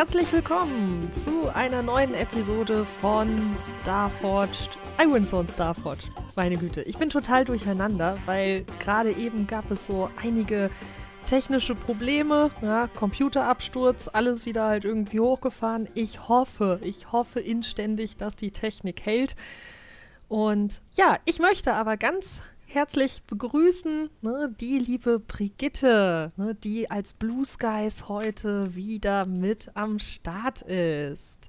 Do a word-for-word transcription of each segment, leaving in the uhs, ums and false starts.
Herzlich willkommen zu einer neuen Episode von Starforged. Ironstone Starforged. Meine Güte, ich bin total durcheinander, weil gerade eben gab es so einige technische Probleme, ja, Computerabsturz, alles wieder halt irgendwie hochgefahren. Ich hoffe, ich hoffe inständig, dass die Technik hält. Und ja, ich möchte aber ganz herzlich begrüßen, ne, die liebe Brigitte, ne, die als Blue Skies heute wieder mit am Start ist.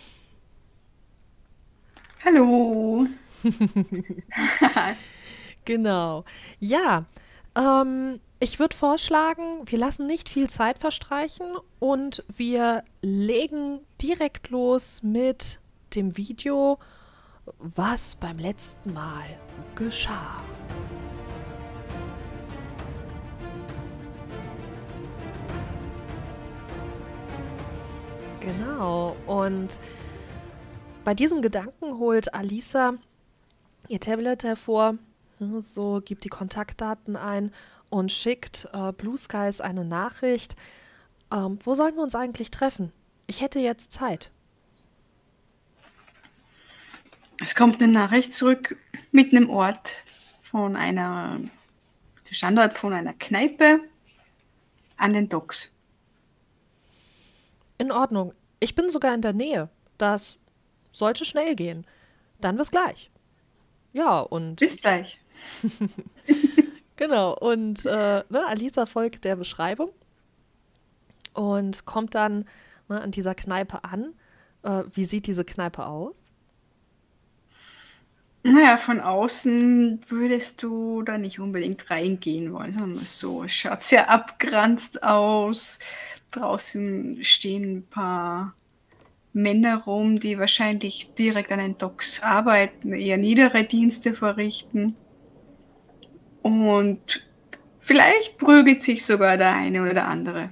Hallo. Genau. Ja, ähm, ich würde vorschlagen, wir lassen nicht viel Zeit verstreichen und wir legen direkt los mit dem Video, was beim letzten Mal geschah. Genau, und bei diesem Gedanken holt Alisa ihr Tablet hervor, so gibt die Kontaktdaten ein und schickt äh, Blue Skies eine Nachricht. Ähm, wo sollen wir uns eigentlich treffen? Ich hätte jetzt Zeit. Es kommt eine Nachricht zurück mit einem Ort von einer, dem Standort von einer Kneipe an den Docks. In Ordnung. Ich bin sogar in der Nähe. Das sollte schnell gehen. Dann bis gleich. Ja, und Bis ich, gleich. genau, und äh, ne, Alisa folgt der Beschreibung und kommt dann ne, an dieser Kneipe an. Äh, wie sieht diese Kneipe aus? Naja, von außen würdest du da nicht unbedingt reingehen wollen, sondern so. Es schaut sehr abgeranzt aus. Draußen stehen ein paar Männer rum, die wahrscheinlich direkt an den Docks arbeiten, eher niedere Dienste verrichten. Und vielleicht prügelt sich sogar der eine oder andere.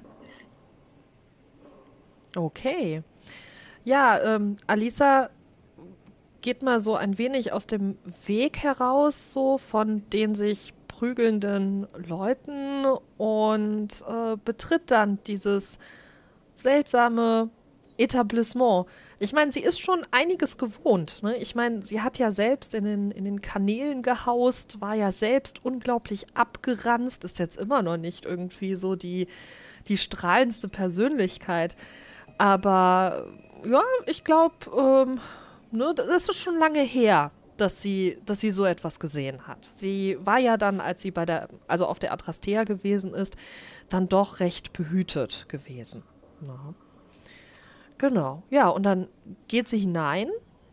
Okay. Ja, ähm, Alisa geht mal so ein wenig aus dem Weg heraus, so von den sich prügelnden Leuten und äh, betritt dann dieses seltsame Etablissement. Ich meine, sie ist schon einiges gewohnt. Ne? Ich meine, sie hat ja selbst in den, in den Kanälen gehaust, war ja selbst unglaublich abgeranzt, ist jetzt immer noch nicht irgendwie so die, die strahlendste Persönlichkeit. Aber ja, ich glaube, ähm, ne, das ist schon lange her, dass sie, dass sie so etwas gesehen hat. Sie war ja dann, als sie bei der, also auf der Adrastea gewesen ist, dann doch recht behütet gewesen. Ja. Genau, ja, und dann geht sie hinein.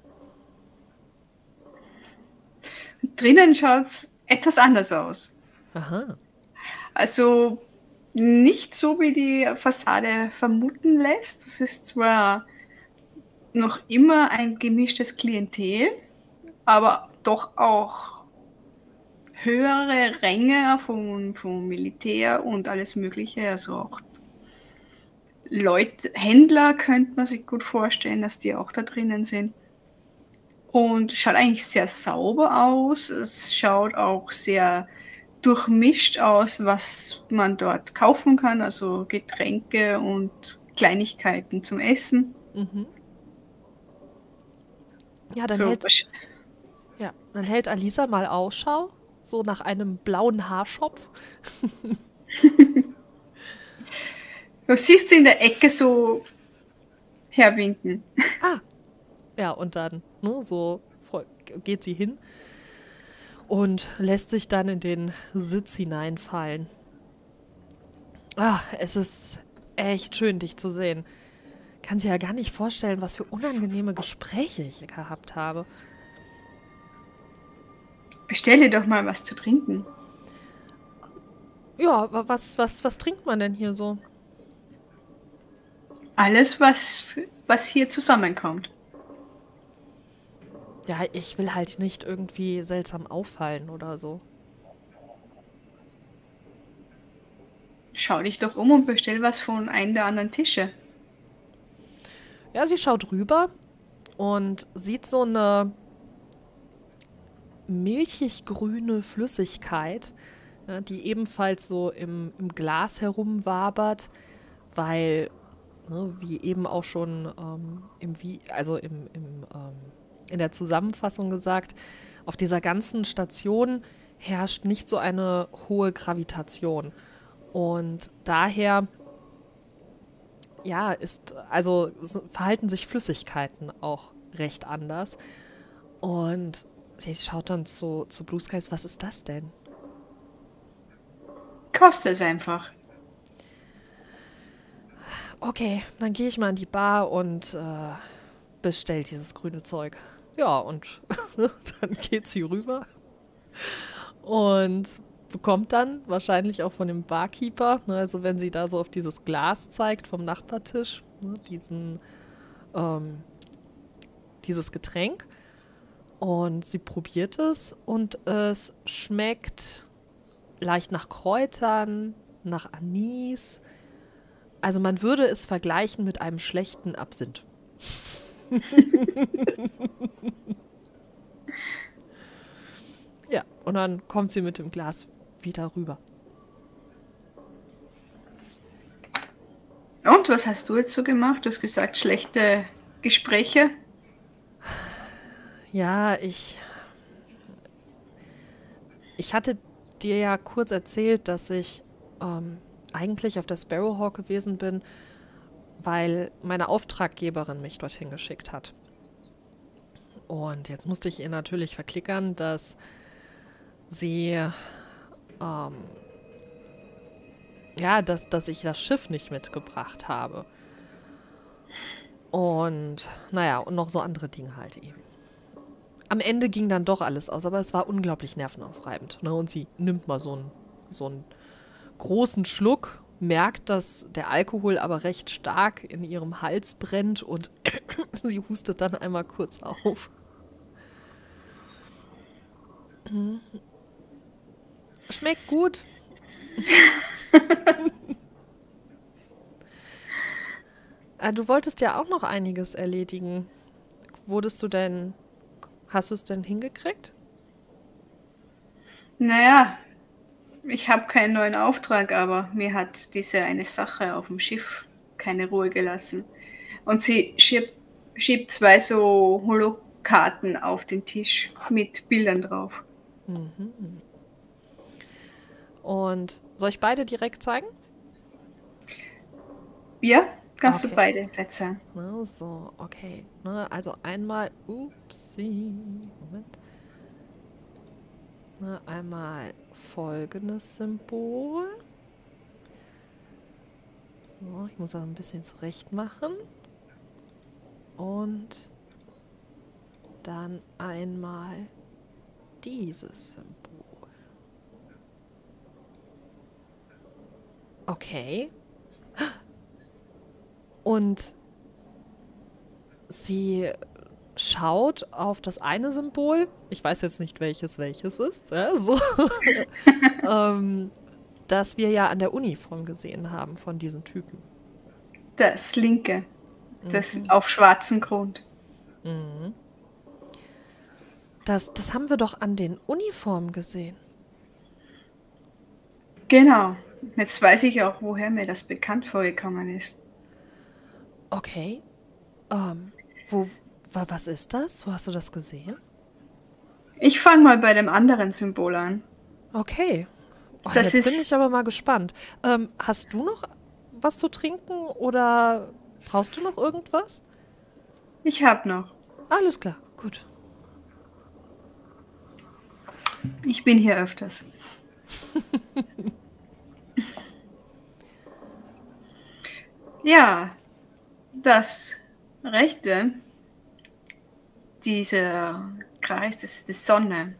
Drinnen schaut es etwas anders aus. Aha, Also nicht so, wie die Fassade vermuten lässt. Es ist zwar noch immer ein gemischtes Klientel, aber doch auch höhere Ränge von, von Militär und alles Mögliche. Also auch Leute, Händler könnte man sich gut vorstellen, dass die auch da drinnen sind. Und schaut eigentlich sehr sauber aus. Es schaut auch sehr durchmischt aus, was man dort kaufen kann. Also Getränke und Kleinigkeiten zum Essen. mhm. Ja, dann So, hält, ja, dann hält Alisa mal Ausschau, so nach einem blauen Haarschopf. du siehst sie in der Ecke so herwinken. Ah, ja, und dann, ne, so voll- geht sie hin und lässt sich dann in den Sitz hineinfallen. Ah, es ist echt schön, dich zu sehen. Kann sich ja gar nicht vorstellen, was für unangenehme Gespräche ich gehabt habe. Bestell dir doch mal was zu trinken. Ja, wa- was, was, was trinkt man denn hier so? Alles, was, was hier zusammenkommt. Ja, ich will halt nicht irgendwie seltsam auffallen oder so. Schau dich doch um und bestell was von einem der anderen Tische. Ja, sie schaut rüber und sieht so eine milchig-grüne Flüssigkeit, ja, die ebenfalls so im, im Glas herumwabert, weil ne, wie eben auch schon ähm, im, Vi- also im, im, ähm, in der Zusammenfassung gesagt, auf dieser ganzen Station herrscht nicht so eine hohe Gravitation. Und daher, ja, ist, also s- verhalten sich Flüssigkeiten auch recht anders. Und sie schaut dann zu, zu Blue Skies, was ist das denn? Kostet es einfach. Okay, dann gehe ich mal in die Bar und äh, bestell dieses grüne Zeug. Ja, und dann geht sie rüber und bekommt dann wahrscheinlich auch von dem Barkeeper, ne, also wenn sie da so auf dieses Glas zeigt vom Nachbartisch, ne, diesen, ähm, dieses Getränk. Und sie probiert es und es schmeckt leicht nach Kräutern, nach Anis. Also man würde es vergleichen mit einem schlechten Absinth. Ja, und dann kommt sie mit dem Glas wieder rüber. Und was hast du jetzt so gemacht? Du hast gesagt, schlechte Gespräche. Ja, ich, ich hatte dir ja kurz erzählt, dass ich ähm, eigentlich auf der Sparrowhawk gewesen bin, weil meine Auftraggeberin mich dorthin geschickt hat. Und jetzt musste ich ihr natürlich verklickern, dass sie, ähm, ja, dass, dass ich das Schiff nicht mitgebracht habe. Und naja, und noch so andere Dinge halt eben. Am Ende ging dann doch alles aus, aber es war unglaublich nervenaufreibend. Ne? Und sie nimmt mal so einen, so einen großen Schluck, merkt, dass der Alkohol aber recht stark in ihrem Hals brennt und sie hustet dann einmal kurz auf. Schmeckt gut. Äh, Du wolltest ja auch noch einiges erledigen. Wurdest du denn, hast du es denn hingekriegt? Naja, ich habe keinen neuen Auftrag, aber mir hat diese eine Sache auf dem Schiff keine Ruhe gelassen. Und sie schiebt, schiebt zwei so Holokarten auf den Tisch mit Bildern drauf. Und soll ich beide direkt zeigen? Ja, kannst du Okay. beide gleich sagen. Na, so, okay. Ne, also einmal, upsie, Moment. Ne, einmal folgendes Symbol. So, ich muss das ein bisschen zurecht machen. Und dann einmal dieses Symbol. Okay. Und sie schaut auf das eine Symbol. Ich weiß jetzt nicht, welches welches ist. Ja, so. ähm, das wir ja an der Uniform gesehen haben von diesen Typen. Das linke, das auf schwarzem Grund. Das, das haben wir doch an den Uniformen gesehen. Genau. Jetzt weiß ich auch, woher mir das bekannt vorgekommen ist. Okay. Ähm, wo, wa, was ist das? Wo hast du das gesehen? Ich fange mal bei dem anderen Symbol an. Okay. Oh, Das jetzt bin ich ist, aber mal gespannt. Ähm, hast du noch was zu trinken oder brauchst du noch irgendwas? ich habe noch. Alles klar, gut. Ich bin hier öfters. Ja, das rechte, dieser Kreis, das ist die Sonne.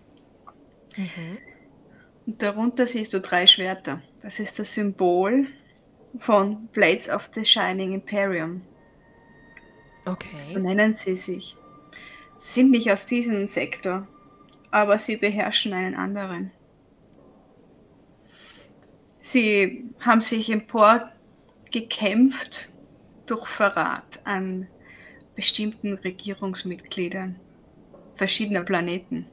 Und darunter siehst du drei Schwerter. Das ist das Symbol von Blades of the Shining Imperium. So Okay. nennen sie sich. Sie sind nicht aus diesem Sektor, aber sie beherrschen einen anderen. Sie haben sich emporgekämpft durch Verrat an bestimmten Regierungsmitgliedern verschiedener Planeten.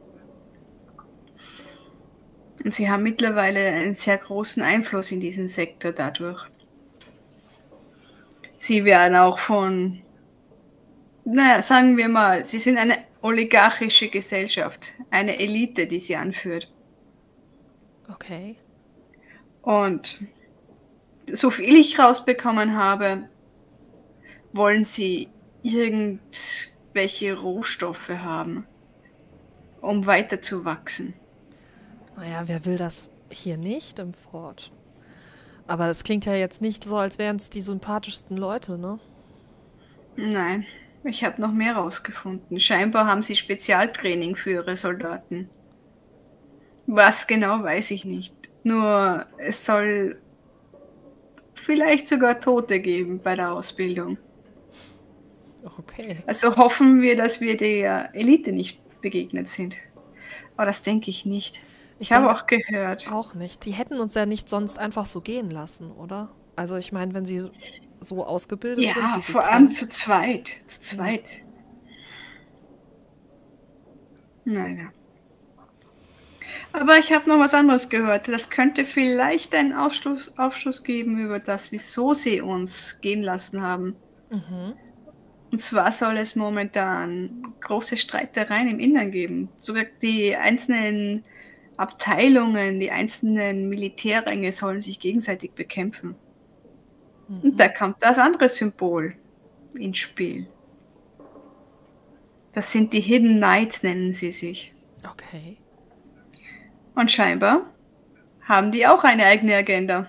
Und sie haben mittlerweile einen sehr großen Einfluss in diesen Sektor dadurch. Sie werden auch von, naja, sagen wir mal, sie sind eine oligarchische Gesellschaft, eine Elite, die sie anführt. Okay. Und so viel ich rausbekommen habe, wollen sie irgendwelche Rohstoffe haben, um weiterzuwachsen. Naja, wer will das hier nicht im Fort? Aber das klingt ja jetzt nicht so, als wären es die sympathischsten Leute, ne? Nein, ich habe noch mehr rausgefunden. Scheinbar haben sie Spezialtraining für ihre Soldaten. Was genau, weiß ich nicht. Nur es soll vielleicht sogar Tote geben bei der Ausbildung. Okay. Also hoffen wir, dass wir der Elite nicht begegnet sind. Aber das denke ich nicht. Ich Ich habe denke auch gehört. auch nicht. Die hätten uns ja nicht sonst einfach so gehen lassen, oder? Also ich meine, wenn sie so ausgebildet sind, Ja, wie sie vor allem klingen. zu zweit. Zu zweit. Naja. Aber ich habe noch was anderes gehört. Das könnte vielleicht einen Aufschluss, Aufschluss geben über das, wieso sie uns gehen lassen haben. Mhm. Und zwar soll es momentan große Streitereien im Innern geben. Sogar die einzelnen Abteilungen, die einzelnen Militärränge sollen sich gegenseitig bekämpfen. Und da kommt das andere Symbol ins Spiel. Das sind die Hidden Knights, nennen sie sich. Okay. Und scheinbar haben die auch eine eigene Agenda.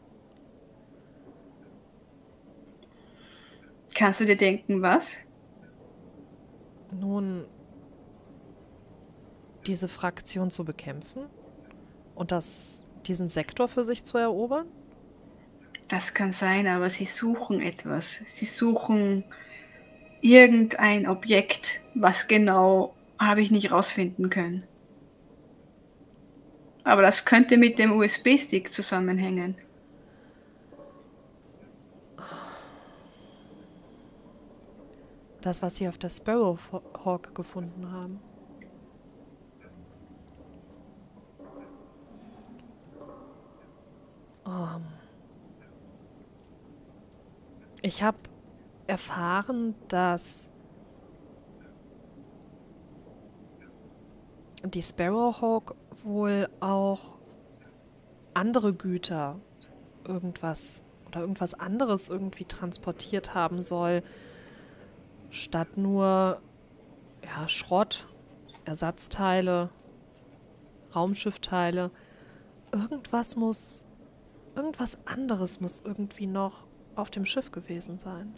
Kannst du dir denken, was? Nun, diese Fraktion zu bekämpfen und das, diesen Sektor für sich zu erobern? Das kann sein, aber sie suchen etwas. Sie suchen irgendein Objekt. Was genau, habe ich nicht rausfinden können. Aber das könnte mit dem U S B-Stick zusammenhängen. Das, was sie auf der Sparrowhawk gefunden haben. Um. Ich habe erfahren, dass die Sparrowhawk wohl auch andere Güter, irgendwas oder irgendwas anderes irgendwie transportiert haben soll, statt nur ja, Schrott, Ersatzteile, Raumschiffteile. Irgendwas muss, irgendwas anderes muss irgendwie noch auf dem Schiff gewesen sein.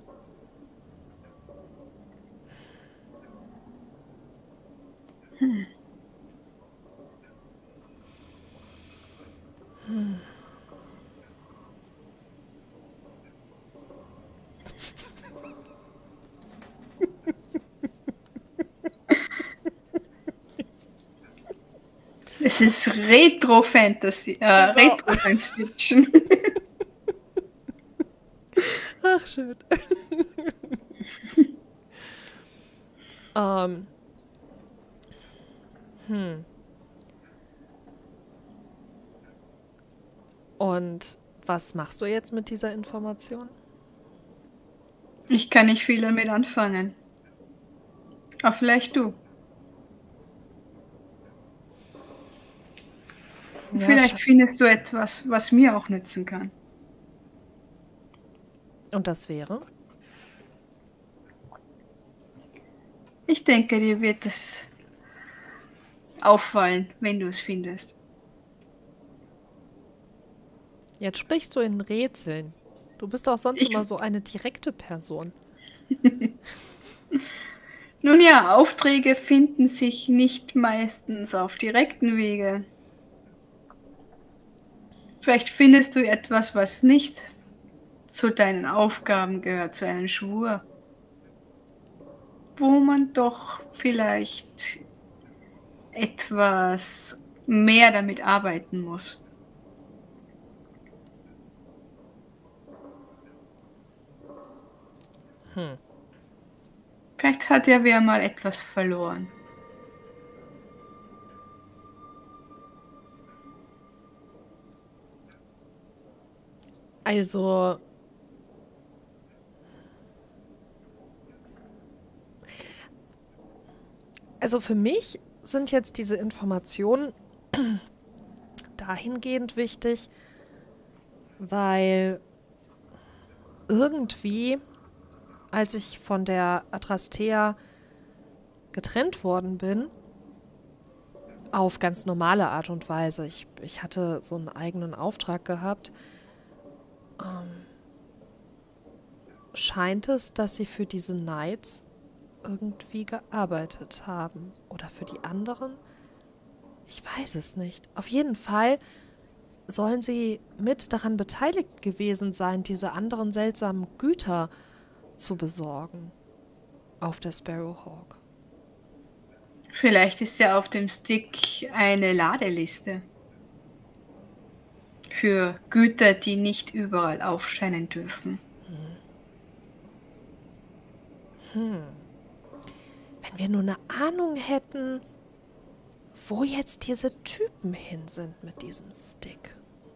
Hm. Hm. Es ist Retro-Fantasy, äh, Genau. Retro-Science-Fiction. Ach, schön. ähm. Hm. Und was machst du jetzt mit dieser Information? Ich kann nicht viel damit anfangen. Aber vielleicht du. Ja, Vielleicht scha- findest du etwas, was mir auch nützen kann. Und das wäre? Ich denke, dir wird es auffallen, wenn du es findest. Jetzt sprichst du in Rätseln. Du bist doch sonst Ich, immer so eine direkte Person. nun ja, Aufträge finden sich nicht meistens auf direkten Wege. Vielleicht findest du etwas, was nicht zu deinen Aufgaben gehört, zu einem Schwur, wo man doch vielleicht etwas mehr damit arbeiten muss. Hm. Vielleicht hat ja wer mal etwas verloren. Also, also für mich sind jetzt diese Informationen dahingehend wichtig, weil irgendwie, als ich von der Adrastea getrennt worden bin, auf ganz normale Art und Weise. Ich, ich hatte so einen eigenen Auftrag gehabt. Ähm, scheint es, dass sie für diese Knights irgendwie gearbeitet haben. Oder für die anderen? Ich weiß es nicht. Auf jeden Fall sollen sie mit daran beteiligt gewesen sein, diese anderen seltsamen Güter zu besorgen auf der Sparrowhawk. Vielleicht ist ja auf dem Stick eine Ladeliste für Güter, die nicht überall aufscheinen dürfen. Hm. Wenn wir nur eine Ahnung hätten, wo jetzt diese Typen hin sind mit diesem Stick.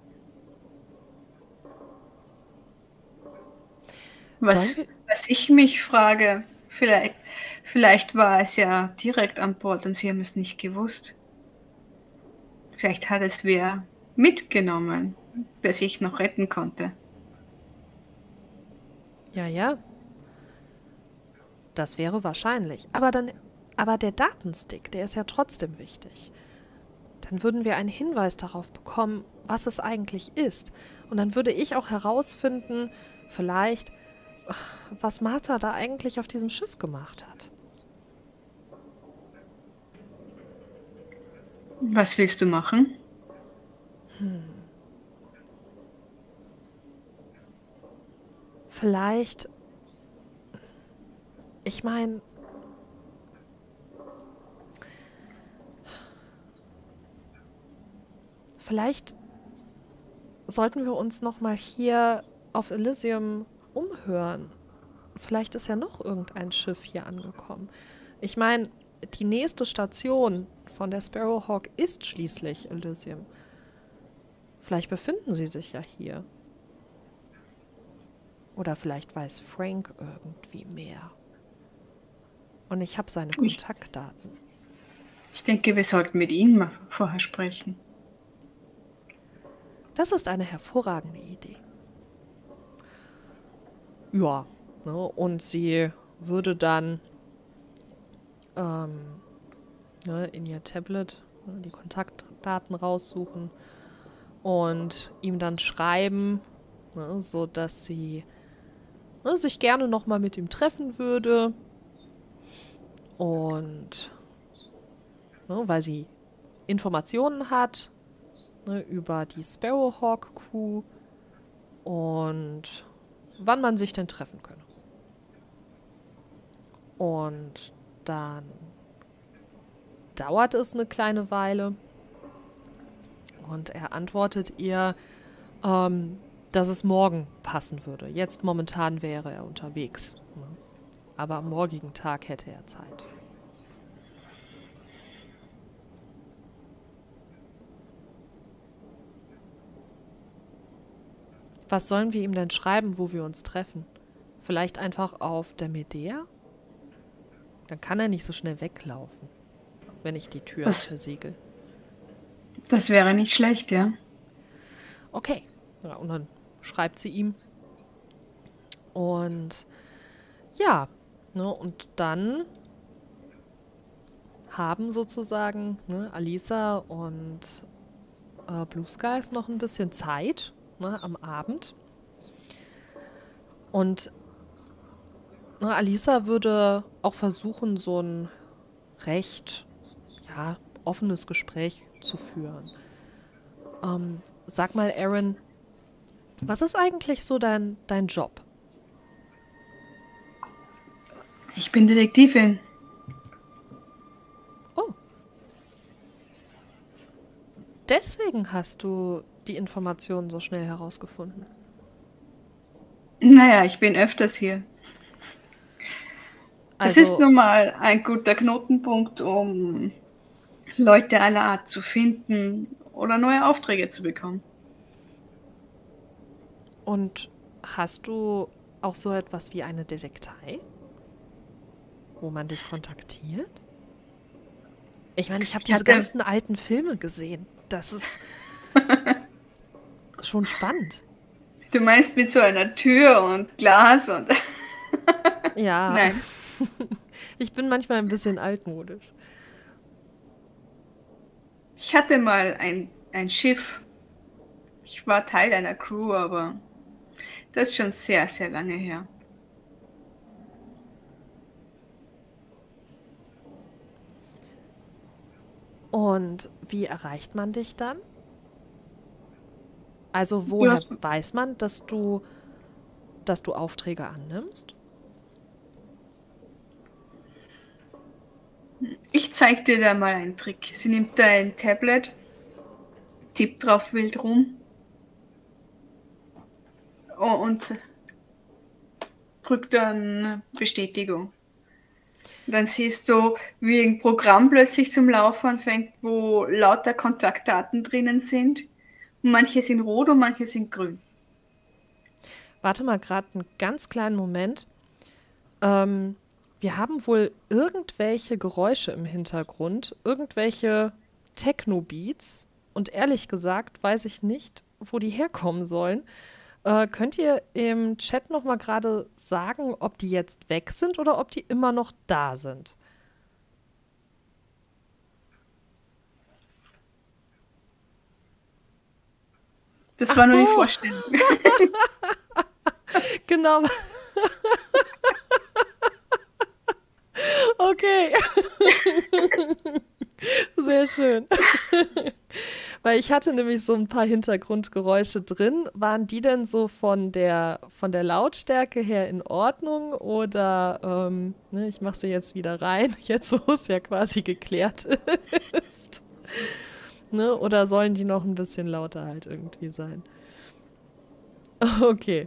Was, was ich mich frage, vielleicht, vielleicht war es ja direkt an Bord und sie haben es nicht gewusst. Vielleicht hat es wer mitgenommen, der sich noch retten konnte. Ja, ja. Das wäre wahrscheinlich. Aber dann, aber der Datenstick, der ist ja trotzdem wichtig. Dann würden wir einen Hinweis darauf bekommen, was es eigentlich ist. Und dann würde ich auch herausfinden, vielleicht, was Martha da eigentlich auf diesem Schiff gemacht hat. Was willst du machen? Hm. Vielleicht, ich meine, vielleicht sollten wir uns noch mal hier auf Elysium umhören. Vielleicht ist ja noch irgendein Schiff hier angekommen. Ich meine, die nächste Station von der Sparrowhawk ist schließlich Elysium. Vielleicht befinden sie sich ja hier. Oder vielleicht weiß Frank irgendwie mehr. Und ich habe seine Kontaktdaten. Ich denke, wir sollten mit ihm mal vorher sprechen. Das ist eine hervorragende Idee. Ja, ne, und sie würde dann ähm, ne, in ihr Tablet ne, die Kontaktdaten raussuchen und ihm dann schreiben, ne, so dass sie ne, sich gerne noch mal mit ihm treffen würde. Und ne, weil sie Informationen hat ne, über die Sparrowhawk Crew und wann man sich denn treffen könne. Und dann dauert es eine kleine Weile und er antwortet ihr, ähm, dass es morgen passen würde. Jetzt momentan wäre er unterwegs. Ne? Aber am morgigen Tag hätte er Zeit. Was sollen wir ihm denn schreiben, wo wir uns treffen? Vielleicht einfach auf der Medea? Dann kann er nicht so schnell weglaufen, wenn ich die Tür Das- versiegel. Das wäre nicht schlecht, ja. Okay. Ja, und dann schreibt sie ihm. Und ja, ne, und dann haben sozusagen ne, Alisa und äh, Blue Skies noch ein bisschen Zeit ne, am Abend. Und ne, Alisa würde auch versuchen, so ein recht ja, offenes Gespräch zu führen. Ähm, sag mal, Aaron, was ist eigentlich so dein, dein Job? Ich bin Detektivin. Oh. Deswegen hast du die Informationen so schnell herausgefunden. Naja, ich bin öfters hier. Es Also, ist nun mal ein guter Knotenpunkt, um Leute aller Art zu finden oder neue Aufträge zu bekommen. und hast du auch so etwas wie eine Detektei, wo man dich kontaktiert? Ich meine, ich habe Ich diese hatte, ganzen alten Filme gesehen. Das ist schon spannend. du meinst mit so einer Tür und Glas und Ja, nein. ich bin manchmal ein bisschen altmodisch. Ich hatte mal ein, ein Schiff. Ich war Teil einer Crew, aber das ist schon sehr, sehr lange her. Und wie erreicht man dich dann? Also Du woher hast, weiß man, dass du, dass du Aufträge annimmst? ich zeig dir da mal einen Trick. Sie nimmt da ein Tablet, tippt drauf wild rum und drückt dann Bestätigung. Und dann siehst du, wie ein Programm plötzlich zum Laufen anfängt, wo lauter Kontaktdaten drinnen sind. Und manche sind rot und manche sind grün. Warte mal gerade einen ganz kleinen Moment. Ähm, wir haben wohl irgendwelche Geräusche im Hintergrund, irgendwelche Techno-Beats. Und ehrlich gesagt weiß ich nicht, wo die herkommen sollen. Äh, könnt ihr im Chat noch mal gerade sagen, ob die jetzt weg sind oder ob die immer noch da sind? Das Ach war nur die so, Vorstellung. genau. Okay, sehr schön. Weil ich hatte nämlich so ein paar Hintergrundgeräusche drin. Waren die denn so von der, von der Lautstärke her in Ordnung? Oder, ähm, ne, ich mache sie jetzt wieder rein, jetzt wo es ja quasi geklärt ist. Ne? Oder sollen die noch ein bisschen lauter halt irgendwie sein? Okay.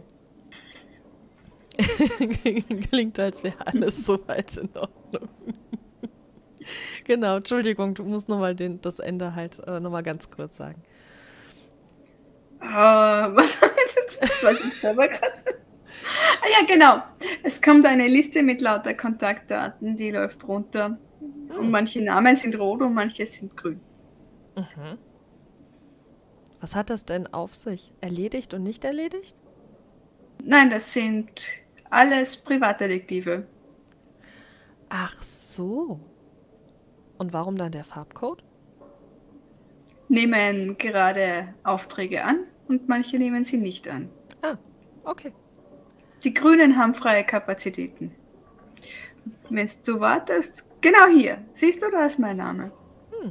Klingt, als wäre alles soweit in Ordnung. Genau, Entschuldigung, du musst nochmal das Ende halt äh, nochmal ganz kurz sagen. Äh, was habe ich jetzt? Das weiß ich selber gerade. Ah ja, genau. Es kommt eine Liste mit lauter Kontaktdaten, die läuft runter. Und Hm. manche Namen sind rot und manche sind grün. Mhm. Was hat das denn auf sich? Erledigt und nicht erledigt? Nein, das sind alles Privatdetektive. Ach so. Und warum dann der Farbcode? Nehmen gerade Aufträge an und manche nehmen sie nicht an. Ah, okay. Die Grünen haben freie Kapazitäten. Wenn du wartest, genau hier, siehst du, da ist mein Name. Hm.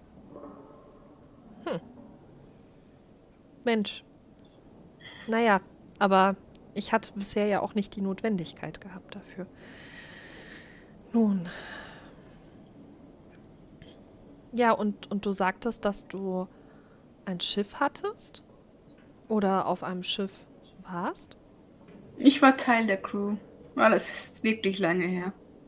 Hm. Mensch. Naja, aber ich hatte bisher ja auch nicht die Notwendigkeit gehabt dafür. Nun. Ja, und, und du sagtest, dass du ein Schiff hattest? Oder auf einem Schiff warst? Ich war Teil der Crew. Oh, das ist wirklich lange her.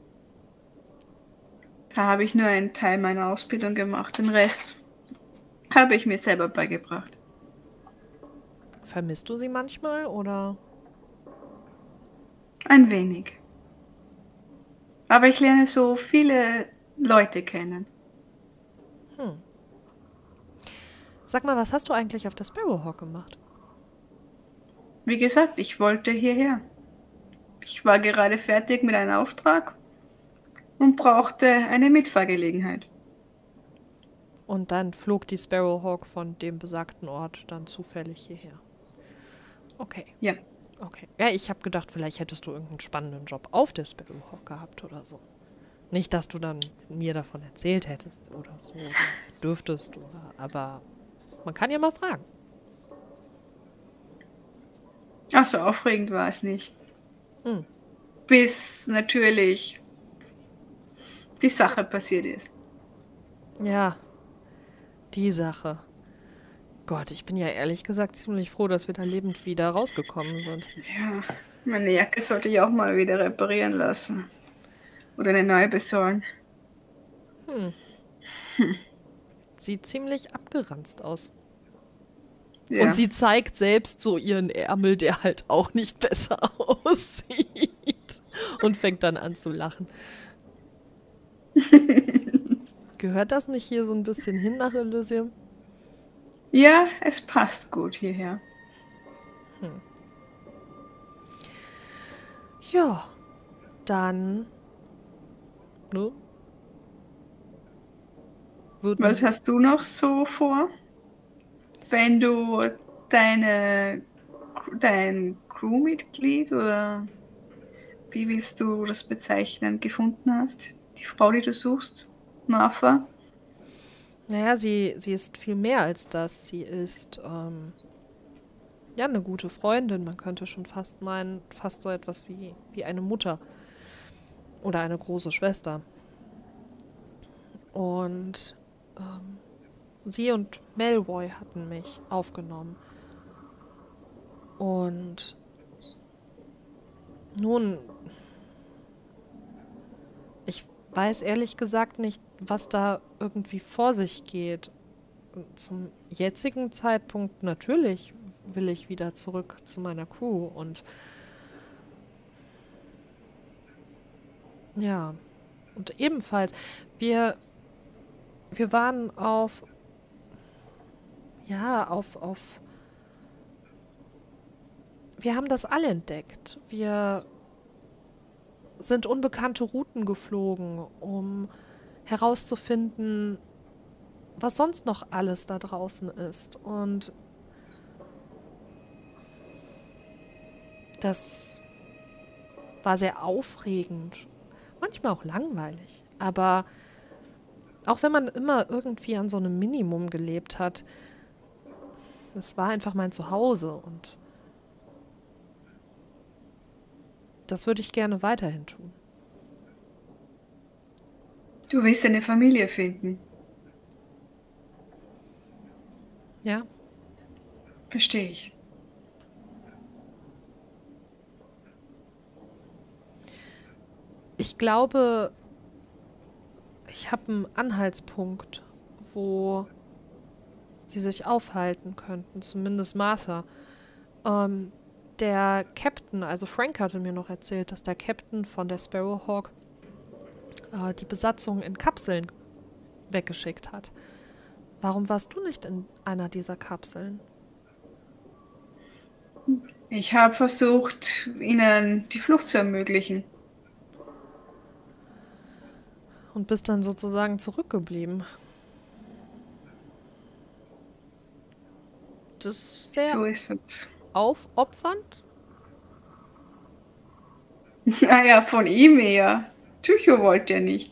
Da habe ich nur einen Teil meiner Ausbildung gemacht. Den Rest habe ich mir selber beigebracht. Vermisst du sie manchmal oder? Ein wenig. Aber ich lerne so viele Leute kennen. Hm. Sag mal, was hast du eigentlich auf der Sparrowhawk gemacht? Wie gesagt, ich wollte hierher. Ich war gerade fertig mit einem Auftrag und brauchte eine Mitfahrgelegenheit. Und dann flog die Sparrowhawk von dem besagten Ort dann zufällig hierher. Okay, Ja. okay. Ja, ich habe gedacht, vielleicht hättest du irgendeinen spannenden Job auf der Sparrowhawk gehabt oder so. Nicht, dass du dann mir davon erzählt hättest oder so, oder dürftest, oder, aber man kann ja mal fragen. Ach so, aufregend war es nicht. Hm. Bis natürlich die Sache passiert ist. Ja, die Sache. Gott, ich bin ja ehrlich gesagt ziemlich froh, dass wir da lebend wieder rausgekommen sind. Ja, meine Jacke sollte ich auch mal wieder reparieren lassen. Oder eine neue besorgen. Hm. Sieht ziemlich abgeranzt aus. Ja. Und sie zeigt selbst so ihren Ärmel, der halt auch nicht besser aussieht. Und fängt dann an zu lachen. Gehört das nicht hier so ein bisschen hin nach Elysium? Ja, es passt gut hierher. Ja, dann ne, Was würden. hast du noch so vor, wenn du deine, dein Crewmitglied oder wie willst du das bezeichnen, gefunden hast? Die Frau, die du suchst, Martha? Naja, sie, sie ist viel mehr als das. Sie ist ähm, ja eine gute Freundin. Man könnte schon fast meinen, fast so etwas wie, wie eine Mutter oder eine große Schwester. Und ähm, sie und Melroy hatten mich aufgenommen. Und nun, ich weiß ehrlich gesagt nicht, was da irgendwie vor sich geht. Zum jetzigen Zeitpunkt natürlich will ich wieder zurück zu meiner Crew und ja, und ebenfalls, wir, wir waren auf, ja, auf, auf, wir haben das alle entdeckt. Wir sind unbekannte Routen geflogen, um herauszufinden, was sonst noch alles da draußen ist. Und das war sehr aufregend, manchmal auch langweilig. Aber auch wenn man immer irgendwie an so einem Minimum gelebt hat, es war einfach mein Zuhause und das würde ich gerne weiterhin tun. Du willst eine Familie finden. Ja, Verstehe ich. ich glaube, ich habe einen Anhaltspunkt, wo sie sich aufhalten könnten, zumindest Martha. Ähm, der Captain, also Frank hatte mir noch erzählt, dass der Captain von der Sparrowhawk äh, die Besatzung in Kapseln weggeschickt hat. Warum warst du nicht in einer dieser Kapseln? Ich habe versucht, ihnen die Flucht zu ermöglichen. Und bist dann sozusagen zurückgeblieben. Das ist sehr So ist es. aufopfernd. Naja, von ihm eher. Tycho wollte er nicht.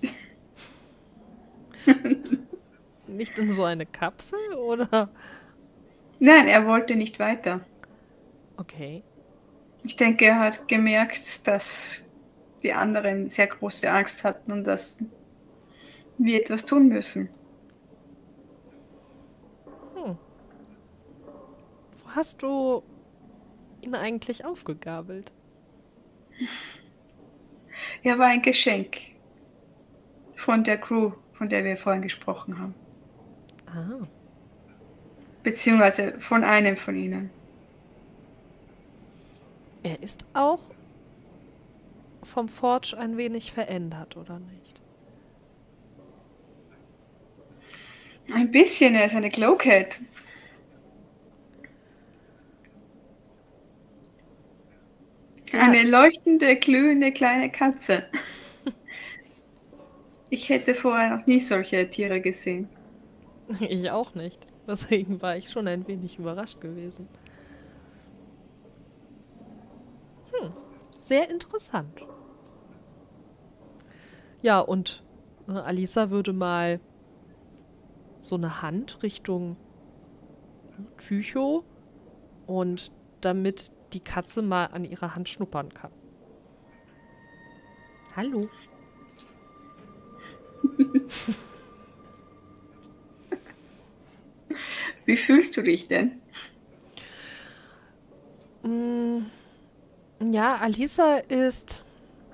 Nicht in so eine Kapsel, oder? Nein, er wollte nicht weiter. Okay. Ich denke, er hat gemerkt, dass die anderen sehr große Angst hatten und dass wir etwas tun müssen. Hm. Wo hast du ihn eigentlich aufgegabelt? Er war ein Geschenk von der Crew, von der wir vorhin gesprochen haben. Ah. Beziehungsweise von einem von ihnen. Er ist auch vom Forge ein wenig verändert, oder nicht? Ein bisschen, er ist eine Glowcat. Ja, Eine leuchtende, glühende kleine Katze. Ich hätte vorher noch nie solche Tiere gesehen. ich auch nicht. Deswegen war ich schon ein wenig überrascht gewesen. Sehr interessant. Ja, und ne, Alisa würde mal so eine Hand Richtung Tycho und damit die Katze mal an ihrer Hand schnuppern kann. Hallo. Wie fühlst du dich denn? Mm, ja, Alisa ist.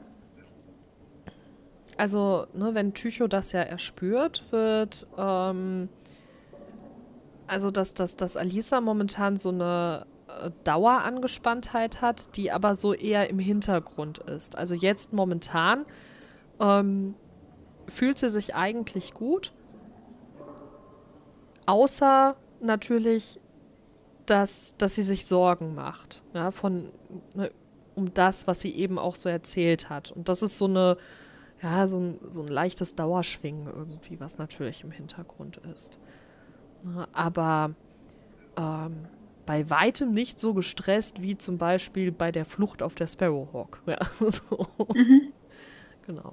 Also, ne, wenn Tycho das ja erspürt, wird. Ähm, also, dass, dass, dass Alisa momentan so eine äh, Dauerangespanntheit hat, die aber so eher im Hintergrund ist. Also, jetzt momentan ähm, fühlt sie sich eigentlich gut, Außer natürlich, dass, dass sie sich Sorgen macht, ja, von, ne, um das, was sie eben auch so erzählt hat. Und das ist so eine, ja, so ein, so ein leichtes Dauerschwingen irgendwie, was natürlich im Hintergrund ist. Ne, aber ähm, bei weitem nicht so gestresst wie zum Beispiel bei der Flucht auf der Sparrowhawk. Ja, so. Mhm. Genau.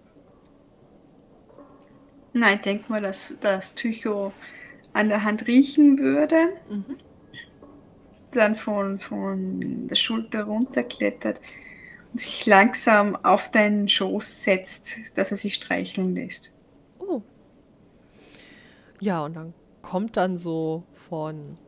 Nein, ich denke mal, dass das Tycho an der Hand riechen würde, Mhm. dann von, von der Schulter runterklettert und sich langsam auf deinen Schoß setzt, dass er sich streicheln lässt. Oh. Ja, und dann kommt dann so von,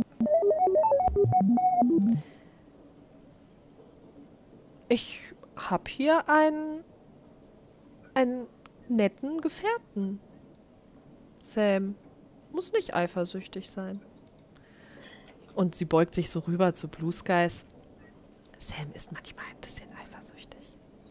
ich hab hier einen, einen netten Gefährten. Sam muss nicht eifersüchtig sein. Und sie beugt sich so rüber zu Blue Skies. Sam ist manchmal ein bisschen eifersüchtig.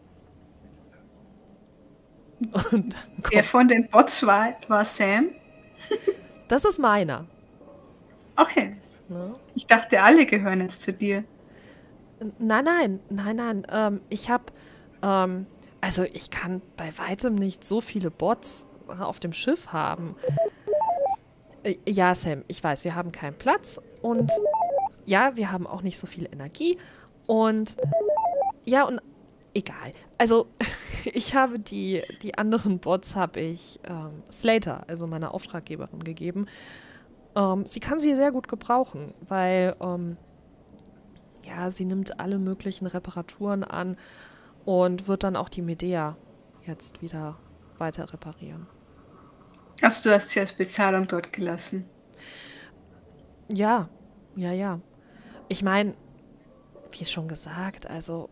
Und dann Der kommt, von den Bots war, war Sam. das ist meiner. Okay. Ne? Ich dachte, alle gehören jetzt zu dir. Nein, nein, nein, nein. Ähm, ich habe, ähm, also ich kann bei weitem nicht so viele Bots auf dem Schiff haben. Äh, ja, Sam, ich weiß, wir haben keinen Platz und ja, wir haben auch nicht so viel Energie und ja, und egal. Also ich habe die, die anderen Bots habe ich ähm, Slater, also meiner Auftraggeberin, gegeben. Ähm, sie kann sie sehr gut gebrauchen, weil ähm, ja, sie nimmt alle möglichen Reparaturen an und wird dann auch die Medea jetzt wieder weiter reparieren. Also du hast sie als Bezahlung dort gelassen. Ja, ja, ja. Ich meine, wie schon gesagt, also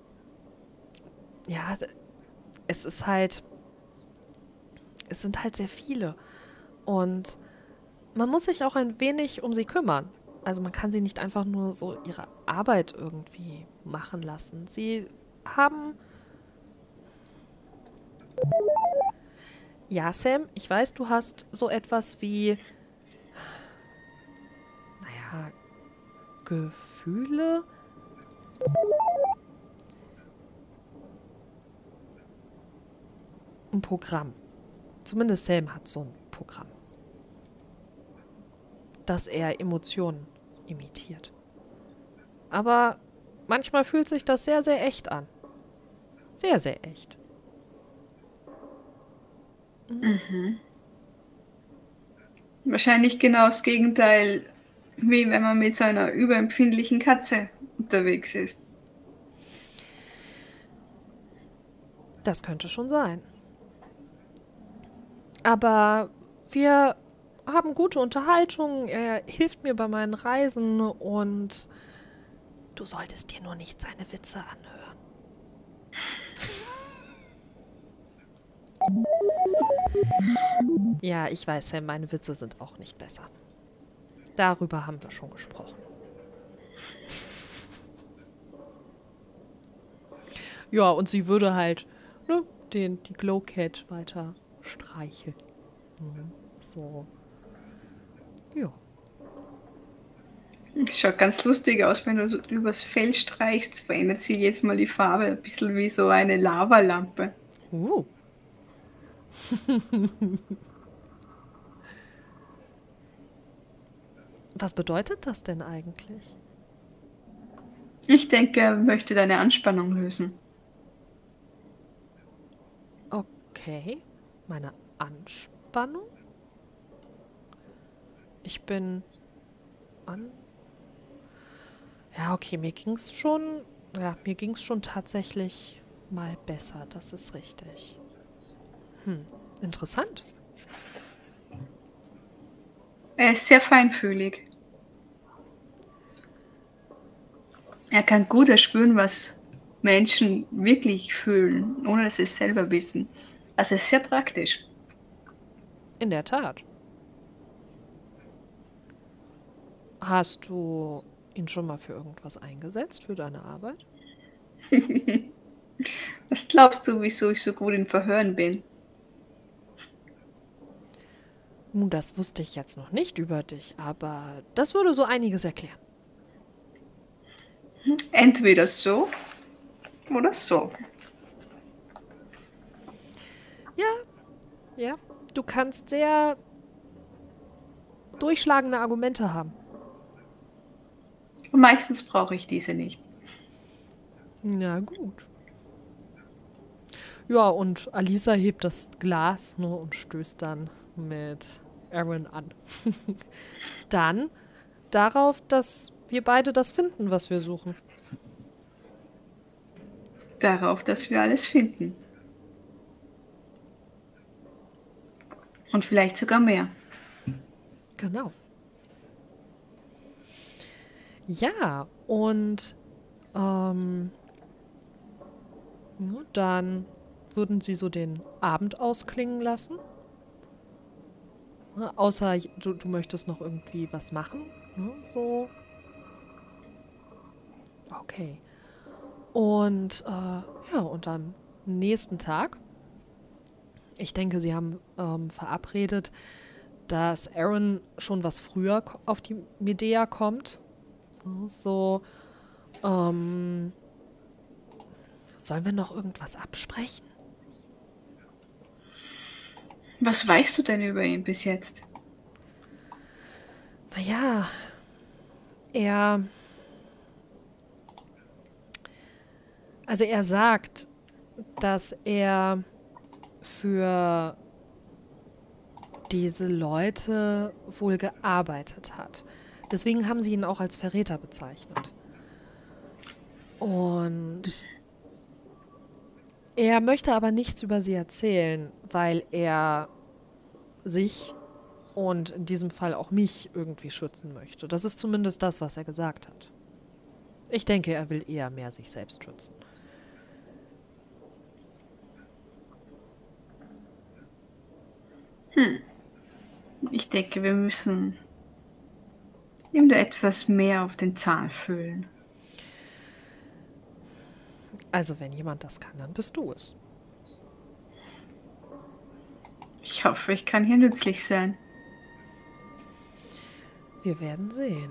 ja, es ist halt, es sind halt sehr viele und man muss sich auch ein wenig um sie kümmern. Also man kann sie nicht einfach nur so ihre Arbeit irgendwie machen lassen. Sie haben, ja, Sam, ich weiß, du hast so etwas wie, naja, Gefühle. Ein Programm. Zumindest Sam hat so ein Programm, dass er Emotionen imitiert. Aber manchmal fühlt sich das sehr, sehr echt an. Sehr, sehr echt. Wahrscheinlich genau das Gegenteil, wie wenn man mit so einer überempfindlichen Katze unterwegs ist. Das könnte schon sein. Aber wir haben gute Unterhaltung. Er hilft mir bei meinen Reisen und du solltest dir nur nicht seine Witze anhören. Ja, ich weiß, Sam, meine Witze sind auch nicht besser. Darüber haben wir schon gesprochen. Ja, und sie würde halt ne, den, die Glowcat weiter streicheln. Mhm. So. Ja. Schaut ganz lustig aus, wenn du so übers Fell streichst, verändert sich jetzt mal die Farbe. Ein bisschen wie so eine Lavalampe. Uh. Was bedeutet das denn eigentlich? Ich denke, er möchte deine Anspannung lösen. Okay. Meine Anspannung? Ich bin an. Ja, okay, mir ging's schon. Ja, mir ging's schon tatsächlich mal besser. Das ist richtig. Hm, interessant. Er ist sehr feinfühlig. Er kann gut erspüren, was Menschen wirklich fühlen, ohne dass sie es selber wissen. Also es ist sehr praktisch. In der Tat. Hast du ihn schon mal für irgendwas eingesetzt, für deine Arbeit? Was glaubst du, wieso ich so gut in Verhören bin? Nun, das wusste ich jetzt noch nicht über dich, aber das würde so einiges erklären. Entweder so oder so. Ja, ja. Du kannst sehr durchschlagende Argumente haben. Und meistens brauche ich diese nicht. Na gut. Ja, und Alisa hebt das Glas, ne, und stößt dann mit Aaron an. Dann darauf, dass wir beide das finden, was wir suchen. Darauf, dass wir alles finden. Und vielleicht sogar mehr. Genau. Ja, und ähm, ja, dann würden sie so den Abend ausklingen lassen. Ne, außer du, du möchtest noch irgendwie was machen. Ne, so. Okay. Und äh, ja, und am nächsten Tag, ich denke, sie haben ähm, verabredet, dass Aaron schon was früher ko- auf die Medea kommt. Ne, so, ähm, sollen wir noch irgendwas absprechen? Was weißt du denn über ihn bis jetzt? Naja, er. Also er sagt, dass er für diese Leute wohl gearbeitet hat. Deswegen haben sie ihn auch als Verräter bezeichnet. Und er möchte aber nichts über sie erzählen, weil er sich und in diesem Fall auch mich irgendwie schützen möchte. Das ist zumindest das, was er gesagt hat. Ich denke, er will eher mehr sich selbst schützen. Ich denke, wir müssen ihm da etwas mehr auf den Zahn fühlen. Also wenn jemand das kann, dann bist du es. Ich hoffe, ich kann hier nützlich sein. Wir werden sehen.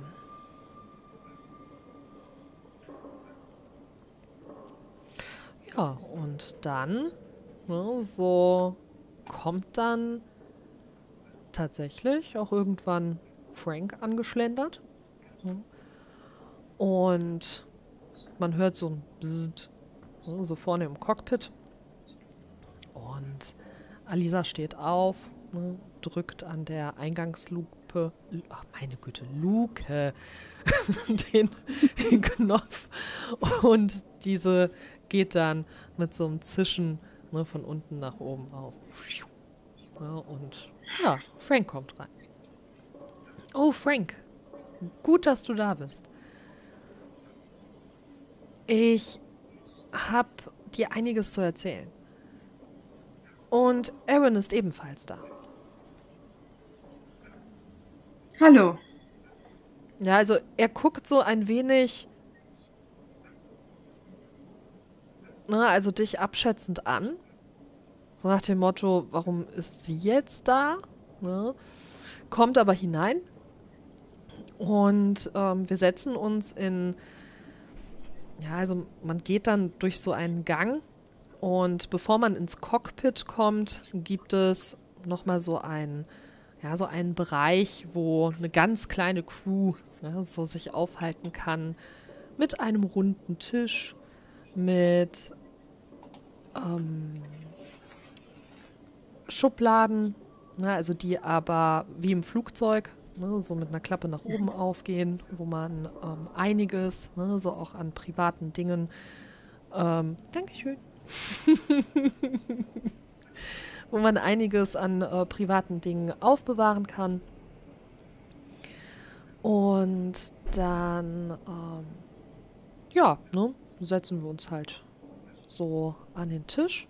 Ja, und dann, ne, so kommt dann tatsächlich auch irgendwann Frank angeschlendert. Ne? Und man hört so ein Bzzzt, ne, so vorne im Cockpit. Und Alisa steht auf, ne, drückt an der Eingangslupe, ach meine Güte, Luke, den, den Knopf. Und diese geht dann mit so einem Zischen, ne, von unten nach oben auf. Ja, und ja, Frank kommt rein. Oh, Frank, gut, dass du da bist. Ich habe dir einiges zu erzählen. Und Aaron ist ebenfalls da. Hallo. Ja, also er guckt so ein wenig, ne, also dich abschätzend an. So nach dem Motto, warum ist sie jetzt da? Ne? Kommt aber hinein. Und ähm, wir setzen uns in, ja, also man geht dann durch so einen Gang. Und bevor man ins Cockpit kommt, gibt es nochmal so einen, ja, so einen Bereich, wo eine ganz kleine Crew, ne, so sich aufhalten kann. Mit einem runden Tisch, mit ähm, Schubladen, ne, also die aber wie im Flugzeug, ne, so mit einer Klappe nach oben aufgehen, wo man ähm, einiges, ne, so auch an privaten Dingen, ähm, Dankeschön, wo man einiges an äh, privaten Dingen aufbewahren kann. Und dann, ähm, ja, ne, setzen wir uns halt so an den Tisch.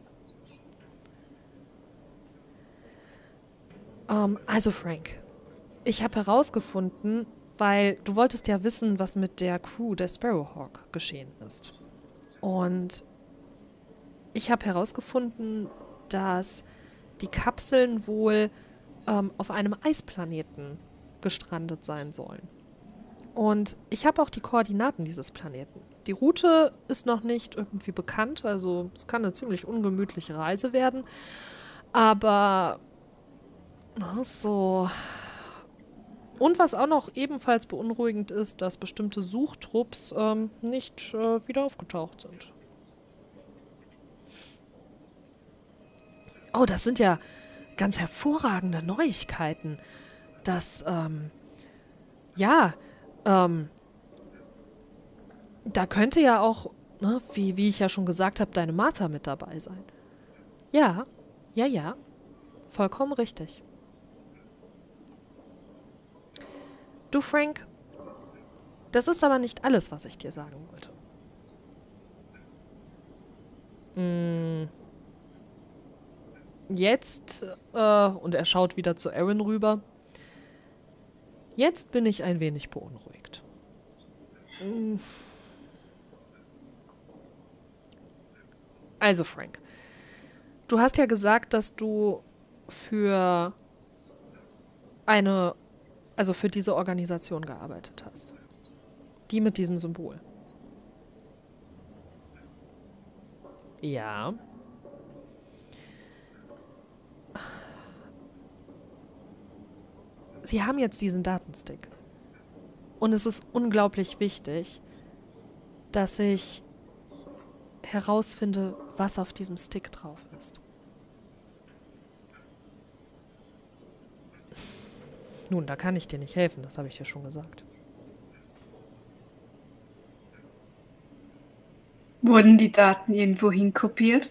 Ähm, also Frank, ich habe herausgefunden, weil du wolltest ja wissen, was mit der Crew der Sparrowhawk geschehen ist. Und ich habe herausgefunden, dass die Kapseln wohl ähm, auf einem Eisplaneten gestrandet sein sollen. Und ich habe auch die Koordinaten dieses Planeten. Die Route ist noch nicht irgendwie bekannt, also es kann eine ziemlich ungemütliche Reise werden. Aber na, so. Und was auch noch ebenfalls beunruhigend ist, dass bestimmte Suchtrupps ähm, nicht äh, wieder aufgetaucht sind. Oh, das sind ja ganz hervorragende Neuigkeiten. Das, ähm, ja, ähm, da könnte ja auch, ne, wie, wie ich ja schon gesagt habe, deine Martha mit dabei sein. Ja, ja, ja, vollkommen richtig. Du, Frank, das ist aber nicht alles, was ich dir sagen wollte. Mm, jetzt, äh, und er schaut wieder zu Aaron rüber, jetzt bin ich ein wenig beunruhigt. Mm. Also, Frank, du hast ja gesagt, dass du für eine, also für diese Organisation gearbeitet hast. Die mit diesem Symbol. Ja. Sie haben jetzt diesen Datenstick. Und es ist unglaublich wichtig, dass ich herausfinde, was auf diesem Stick drauf ist. Nun, da kann ich dir nicht helfen, das habe ich dir schon gesagt. Wurden die Daten irgendwo hinkopiert?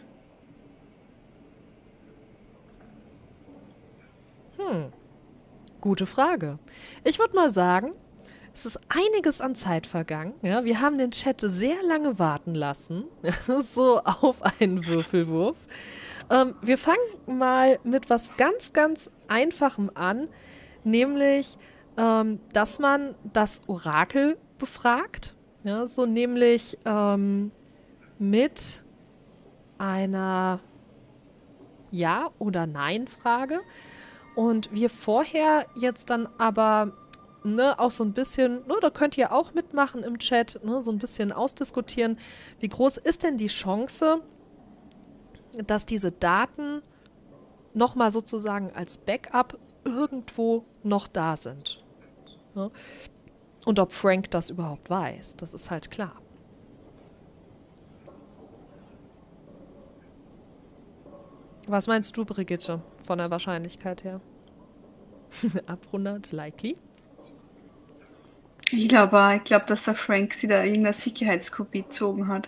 Hm, gute Frage. Ich würde mal sagen, es ist einiges an Zeit vergangen. Ja, wir haben den Chat sehr lange warten lassen, so auf einen Würfelwurf. Ähm, wir fangen mal mit was ganz, ganz Einfachem an, nämlich, ähm, dass man das Orakel befragt. Ja, so nämlich ähm, mit einer Ja- oder Nein-Frage. Und wir vorher jetzt dann aber ne, auch so ein bisschen, ne, da könnt ihr auch mitmachen im Chat, ne, so ein bisschen ausdiskutieren, wie groß ist denn die Chance, dass diese Daten nochmal sozusagen als Backup irgendwo noch da sind. Ne? Und ob Frank das überhaupt weiß, das ist halt klar. Was meinst du, Brigitte, von der Wahrscheinlichkeit her? Ab hundert likely? Ich glaube, ich glaube, dass der Frank sie da irgendeine Sicherheitskopie gezogen hat.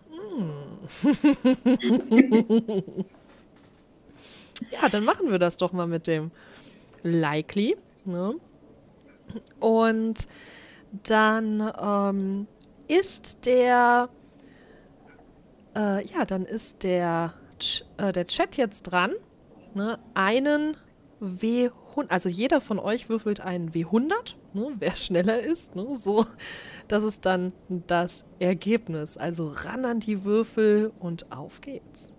Ja, dann machen wir das doch mal mit dem likely. Ne? Und dann ähm, ist der, äh, ja, dann ist der, Ch äh, der Chat jetzt dran, ne? Einen W hundert, also jeder von euch würfelt einen W hundert, ne? Wer schneller ist, ne? So, das ist dann das Ergebnis. Also ran an die Würfel und auf geht's.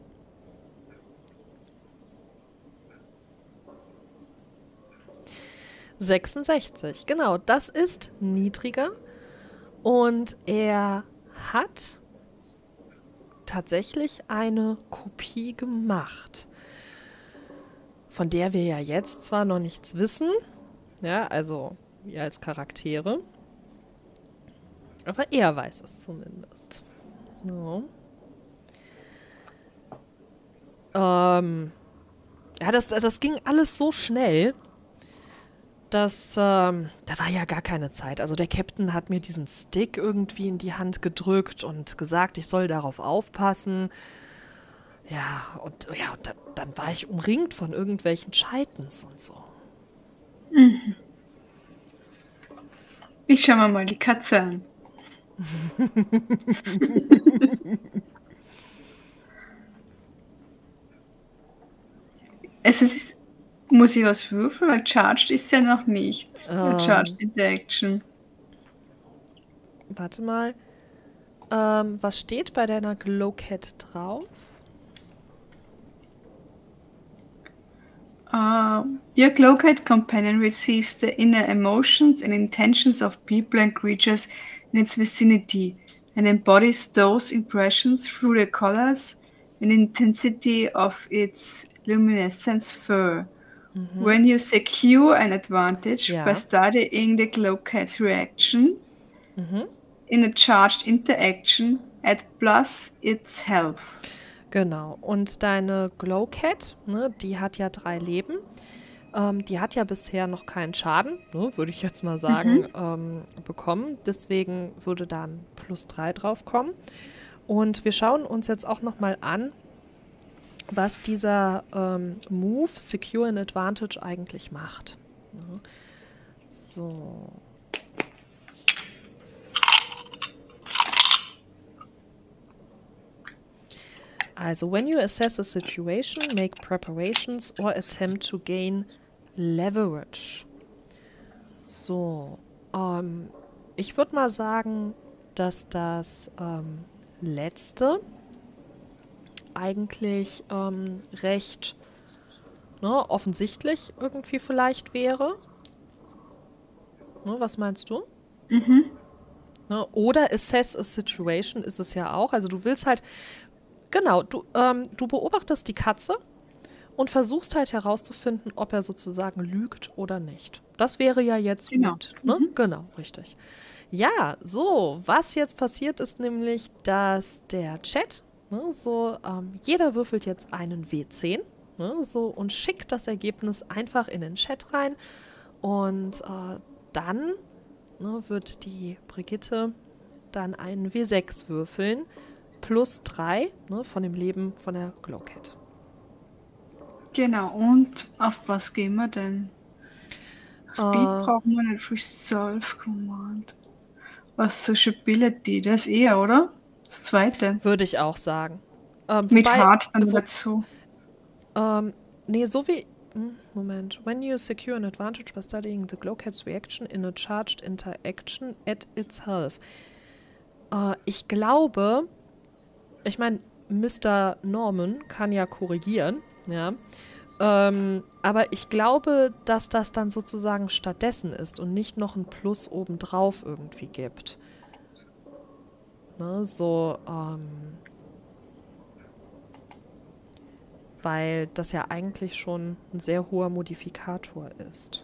sechsundsechzig, genau, das ist niedriger und er hat tatsächlich eine Kopie gemacht, von der wir ja jetzt zwar noch nichts wissen, ja, also wir als Charaktere, aber er weiß es zumindest. Ja, ähm, ja das, das ging alles so schnell, Das, ähm, da war ja gar keine Zeit. Also der Captain hat mir diesen Stick irgendwie in die Hand gedrückt und gesagt, ich soll darauf aufpassen. Ja, und ja, und dann, dann war ich umringt von irgendwelchen Scheitens und so. Mhm. Ich schau mir mal die Katze an. Es ist, muss ich was würfeln? Weil Charged ist ja noch nicht. Ähm, Charged in der Action. Warte mal. Ähm, was steht bei deiner Glowcat drauf? Äh, Uh, your Glowcat companion receives the inner emotions and intentions of people and creatures in its vicinity and embodies those impressions through the colors and intensity of its luminescence fur. When you secure an advantage by Ja. studying the Glowcat's reaction in a charged interaction, add plus its health. Genau. Und deine Glowcat, ne, die hat ja drei Leben. Ähm, die hat ja bisher noch keinen Schaden, ne, würde ich jetzt mal sagen, ähm, bekommen. Deswegen würde da ein plus drei drauf kommen. Und wir schauen uns jetzt auch noch mal an, was dieser ähm, Move Secure an Advantage eigentlich macht. Ne? So. Also, when you assess a situation, make preparations or attempt to gain leverage. So, ähm, ich würde mal sagen, dass das ähm, letzte eigentlich ähm, recht ne, offensichtlich irgendwie vielleicht wäre. Ne, was meinst du? Ne, oder assess a situation ist es ja auch. Also du willst halt, genau, du, ähm, du beobachtest die Katze und versuchst halt herauszufinden, ob er sozusagen lügt oder nicht. Das wäre ja jetzt Genau. gut. Ne? Genau, richtig. Ja, so, was jetzt passiert ist nämlich, dass der Chat, ne, so, ähm, jeder würfelt jetzt einen W zehn, ne, so, und schickt das Ergebnis einfach in den Chat rein. Und äh, dann ne, wird die Brigitte dann einen W sechs würfeln, plus drei ne, von dem Leben von der Glowcat. Genau, und auf was gehen wir denn? Speed Äh, brauchen wir nicht, Resolve Command. Was Sociability, das eher, oder? Das zweite. Würde ich auch sagen. Ähm, Mit wobei, Hard dann wo, dazu. ähm, nee, so wie, hm, Moment. When you secure an advantage by studying the Glowcat's reaction in a charged interaction at its health. Äh, ich glaube, ich meine, Mister Norman kann ja korrigieren, ja. Ähm, aber ich glaube, dass das dann sozusagen stattdessen ist und nicht noch ein Plus obendrauf irgendwie gibt. Ne, so, ähm, weil das ja eigentlich schon ein sehr hoher Modifikator ist.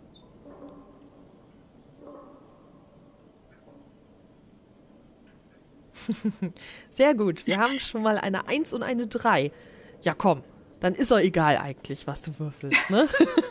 Sehr gut, wir haben schon mal eine eins und eine drei. Ja komm, dann ist doch egal eigentlich, was du würfelst, ne?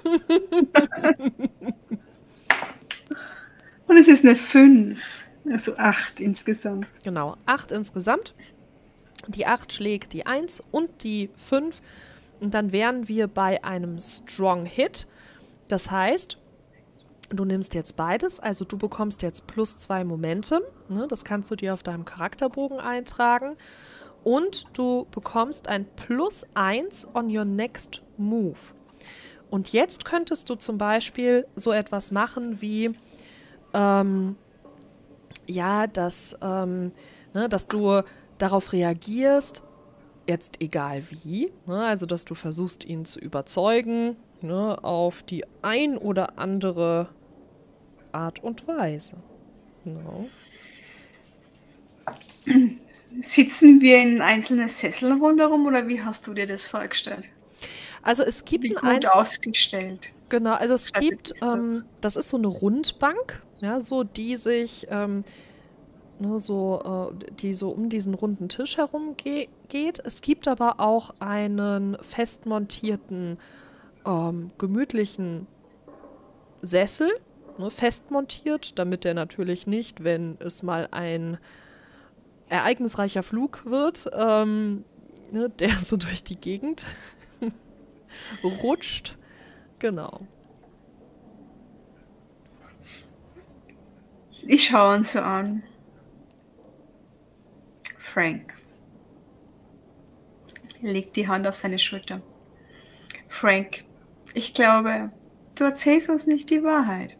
Und es ist eine fünf. Also acht insgesamt. Genau, acht insgesamt. Die acht schlägt die eins und die fünf. Und dann wären wir bei einem Strong Hit. Das heißt, du nimmst jetzt beides. Also du bekommst jetzt plus zwei Momente. Ne, das kannst du dir auf deinem Charakterbogen eintragen. Und du bekommst ein plus eins on your next move. Und jetzt könntest du zum Beispiel so etwas machen wie, ähm, ja, dass, ähm, ne, dass du darauf reagierst, jetzt egal wie, ne, also dass du versuchst, ihn zu überzeugen, ne, auf die ein oder andere Art und Weise. No. Sitzen wir in einzelnen Sesseln rundherum oder wie hast du dir das vorgestellt? Also es gibt Wie ein gut Einz ausgestellt. genau, also es Schreibe gibt, ich jetzt. ähm, das ist so eine Rundbank, ja, so die sich, ähm, ne, so, äh, die so um diesen runden Tisch herum ge geht. Es gibt aber auch einen fest montierten, ähm, gemütlichen Sessel, ne, fest montiert, damit der natürlich nicht, wenn es mal ein ereignisreicher Flug wird, ähm, ne, der so durch die Gegend rutscht. Genau. Ich schaue uns so an. Frank legt die Hand auf seine Schulter. Frank, ich glaube, du erzählst uns nicht die Wahrheit.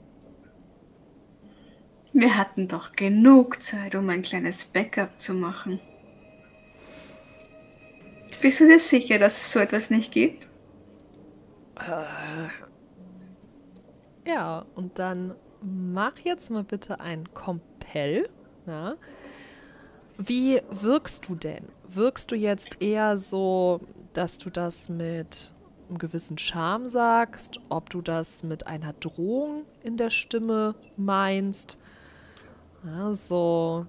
Wir hatten doch genug Zeit, um ein kleines Backup zu machen. Bist du dir sicher, dass es so etwas nicht gibt? Ja, und dann mach jetzt mal bitte ein Compel. Ja. Wie wirkst du denn? Wirkst du jetzt eher so, dass du das mit einem gewissen Charme sagst, ob du das mit einer Drohung in der Stimme meinst? Ja, so.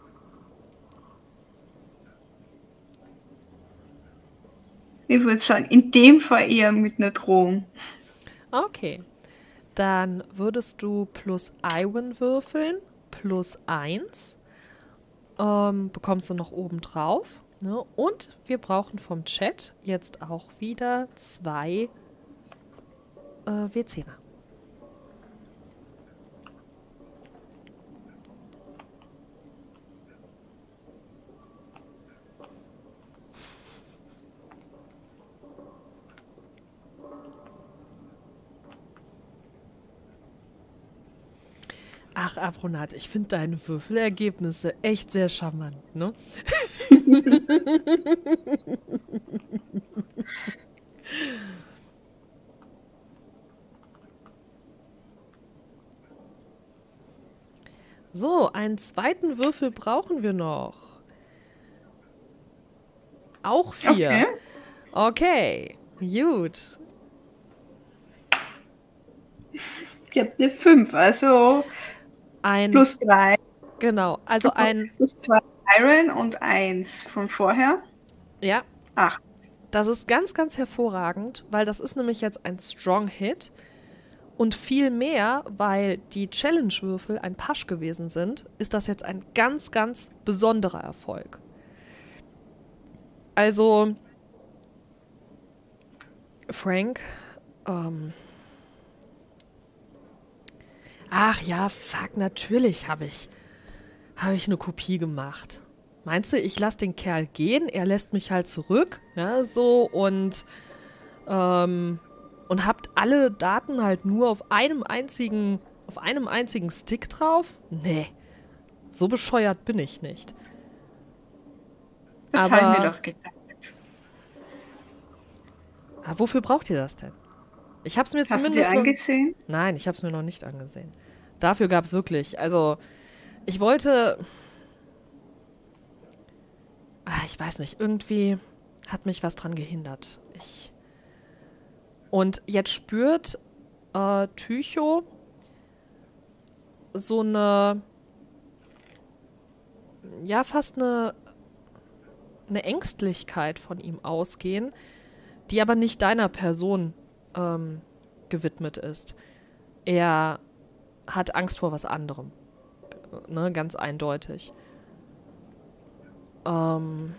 Ich würde sagen, in dem Fall eher mit einer Drohung. Okay. Dann würdest du plus Iwan würfeln, plus eins. Ähm, bekommst du noch oben drauf. Ne? Und wir brauchen vom Chat jetzt auch wieder zwei äh, W zehner. Ach, Abronat, ich finde deine Würfelergebnisse echt sehr charmant, ne? So, einen zweiten Würfel brauchen wir noch. Auch vier. Okay, gut. Ich habe eine fünf, also Ein, plus drei. Genau, also ein... Plus zwei Iron und eins von vorher. Ja. Acht. Das ist ganz, ganz hervorragend, weil das ist nämlich jetzt ein Strong Hit. Und viel mehr, weil die Challenge-Würfel ein Pasch gewesen sind, ist das jetzt ein ganz, ganz besonderer Erfolg. Also, Frank, ähm, ach ja, fuck, natürlich habe ich, habe ich eine Kopie gemacht. Meinst du, ich lasse den Kerl gehen, er lässt mich halt zurück, ja, so, und, ähm, und habt alle Daten halt nur auf einem einzigen, auf einem einzigen Stick drauf? Nee, so bescheuert bin ich nicht. Das Aber, haben wir doch gedacht. Aber wofür braucht ihr das denn? Ich hab's mir Hast zumindest du dir angesehen? Noch, nein, ich hab's mir noch nicht angesehen. Dafür gab's wirklich, also ich wollte, ach, ich weiß nicht, irgendwie hat mich was dran gehindert. Ich und jetzt spürt äh, Tycho so eine, ja, fast eine, eine Ängstlichkeit von ihm ausgehen, die aber nicht deiner Person ähm, gewidmet ist. Er hat Angst vor was anderem. Ne, ganz eindeutig. Ähm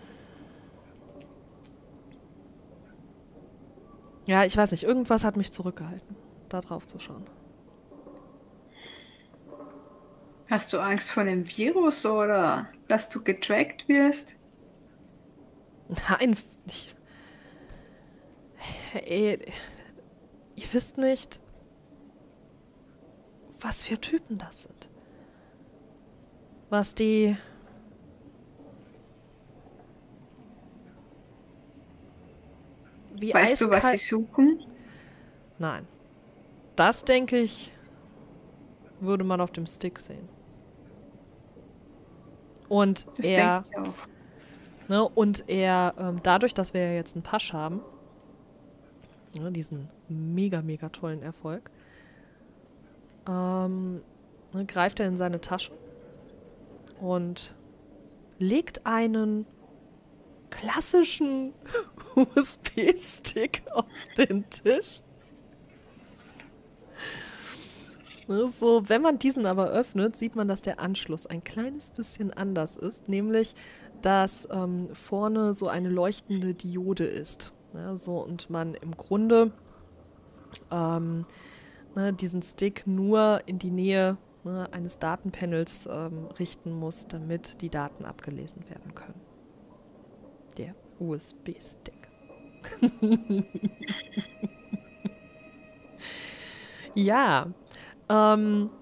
ja, ich weiß nicht, irgendwas hat mich zurückgehalten, da drauf zu schauen. Hast du Angst vor dem Virus oder dass du getrackt wirst? Nein, ich, ey, ihr wisst nicht, was für Typen das sind. Was die wie Weißt du, was sie suchen? Nein. Das, denke ich, würde man auf dem Stick sehen. Und Das er, denke ich auch. ne, und er, ähm, dadurch, dass wir ja jetzt einen Pasch haben, ne, diesen mega, mega tollen Erfolg, ähm, ne, greift er in seine Tasche und legt einen klassischen U S B-Stick auf den Tisch. So, wenn man diesen aber öffnet, sieht man, dass der Anschluss ein kleines bisschen anders ist, nämlich, dass ähm, vorne so eine leuchtende Diode ist. Ja, so, und man im Grunde ähm, ne, diesen Stick nur in die Nähe ne, eines Datenpanels ähm, richten muss, damit die Daten abgelesen werden können. Der U S B-Stick. Ja. Ähm,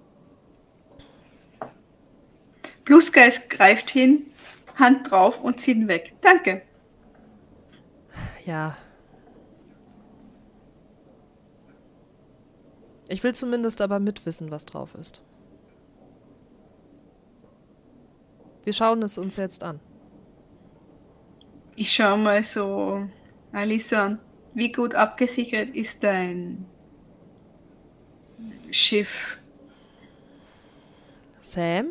Bluesgeist greift hin, Hand drauf und zieht ihn weg. Danke. ja. Ich will zumindest aber mitwissen, was drauf ist. Wir schauen es uns jetzt an. Ich schaue mal so, Alisa an. Wie gut abgesichert ist dein Schiff? Sam?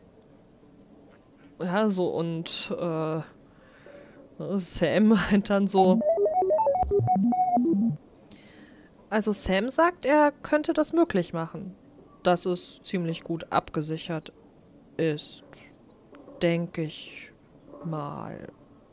Ja, so und äh, Sam meint dann so. Also Sam sagt, er könnte das möglich machen. Dass es ziemlich gut abgesichert ist, denke ich mal.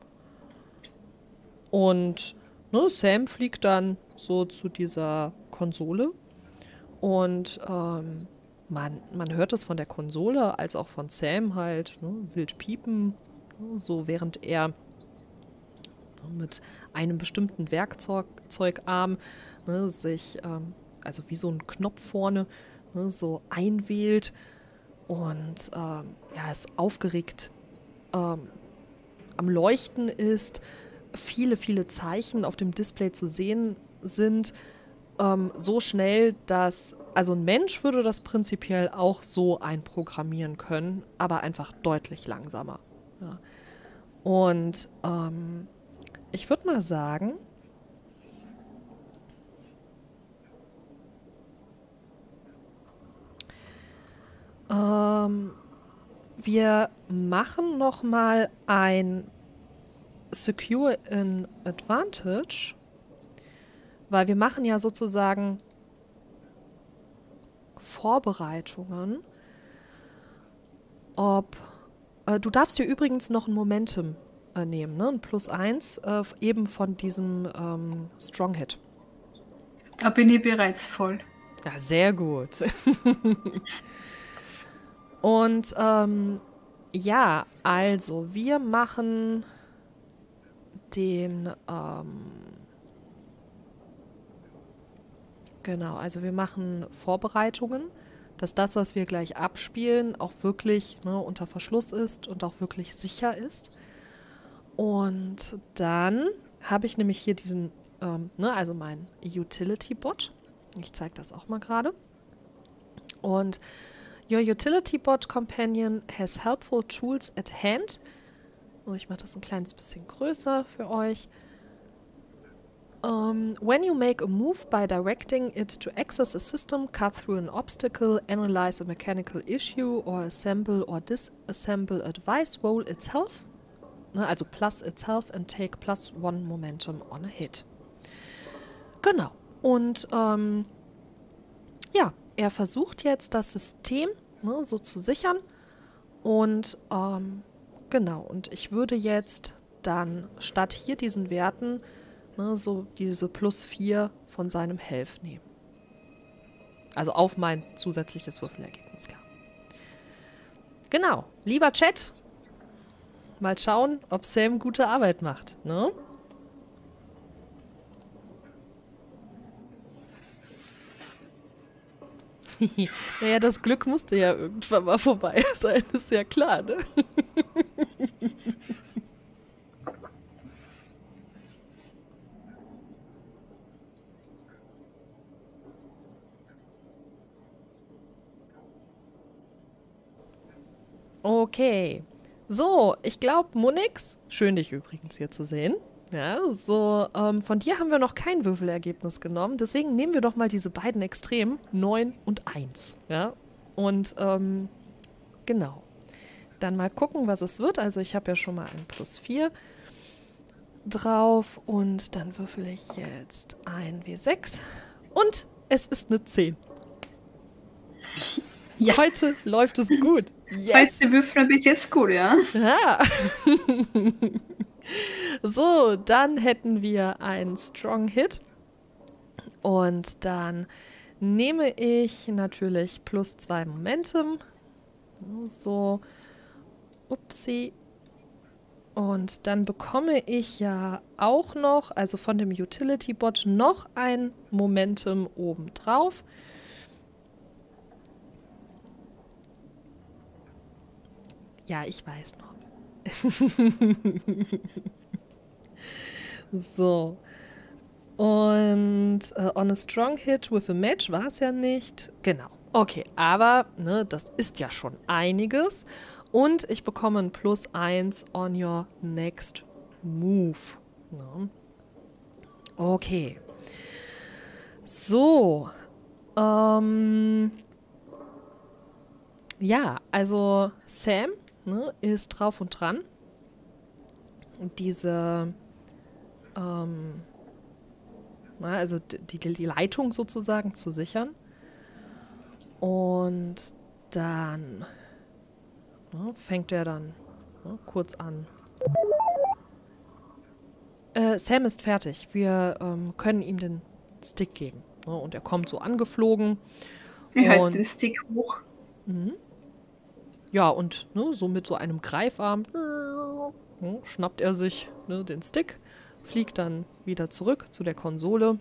Und ne, Sam fliegt dann so zu dieser Konsole und ähm, man, man hört es von der Konsole als auch von Sam halt, ne, wild piepen, ne, so während er mit einem bestimmten Werkzeugarm ne, sich, ähm, also wie so ein Knopf vorne, ne, so einwählt und ähm, ja, es aufgeregt ähm, am Leuchten ist, viele, viele Zeichen auf dem Display zu sehen sind, ähm, so schnell, dass, also ein Mensch würde das prinzipiell auch so einprogrammieren können, aber einfach deutlich langsamer. Ja. Und ähm, ich würde mal sagen, ähm, wir machen noch mal ein Secure in Advantage, weil wir machen ja sozusagen Vorbereitungen. Ob äh, du darfst dir übrigens noch ein Momentum äh, nehmen, ne? Ein Plus eins, äh, eben von diesem ähm, Strong Hit. Da bin ich bereits voll. Ja, sehr gut. Und ähm, ja, also wir machen den, ähm, genau, also wir machen Vorbereitungen, dass das, was wir gleich abspielen, auch wirklich ne, unter Verschluss ist und auch wirklich sicher ist. Und dann habe ich nämlich hier diesen, ähm, ne, also mein Utility-Bot. Ich zeige das auch mal gerade. Und your Utility-Bot Companion has helpful tools at hand. Also ich mache das ein kleines bisschen größer für euch. Um, when you make a move by directing it to access a system, cut through an obstacle, analyze a mechanical issue, or assemble or disassemble a device, roll itself, ne, also plus itself and take plus one momentum on a hit. Genau. Und ähm, ja, er versucht jetzt das System ne, so zu sichern und ähm, genau, und ich würde jetzt dann statt hier diesen Werten ne, so diese plus vier von seinem Health nehmen. Also auf mein zusätzliches Würfelergebnis, klar. Genau, lieber Chat, mal schauen, ob Sam gute Arbeit macht, ne? Naja, das Glück musste ja irgendwann mal vorbei sein, ist ja klar, ne? Okay. So, ich glaube, Munix, schön dich übrigens hier zu sehen. Ja, so, ähm, von dir haben wir noch kein Würfelergebnis genommen, deswegen nehmen wir doch mal diese beiden Extremen, neun und eins. Ja, und ähm, genau. Dann mal gucken, was es wird. Also ich habe ja schon mal ein plus vier drauf und dann würfel ich jetzt ein W sechs und es ist eine zehn. Ja. Heute läuft es gut. Yes. Heute würfeln bis jetzt gut, ja? Ja. So, dann hätten wir einen Strong Hit und dann nehme ich natürlich plus zwei Momentum. So, upsie. Und dann bekomme ich ja auch noch, also von dem Utility-Bot, noch ein Momentum obendrauf. Ja, ich weiß noch. So. Und äh, on a strong hit with a match war es ja nicht. Genau. Okay, aber ne, das ist ja schon einiges. Und ich bekomme ein Plus eins on your next move. Ja. Okay. So. Ähm, ja, also Sam ne, ist drauf und dran, diese, ähm, na, also die, die Leitung sozusagen zu sichern. Und dann ne, fängt er dann ne, kurz an. Äh, Sam ist fertig. Wir ähm, können ihm den Stick geben. Ne? Und er kommt so angeflogen. Ich halte Und den Stick hoch. mhm. Ja, und ne, so mit so einem Greifarm ne, schnappt er sich ne, den Stick, fliegt dann wieder zurück zu der Konsole,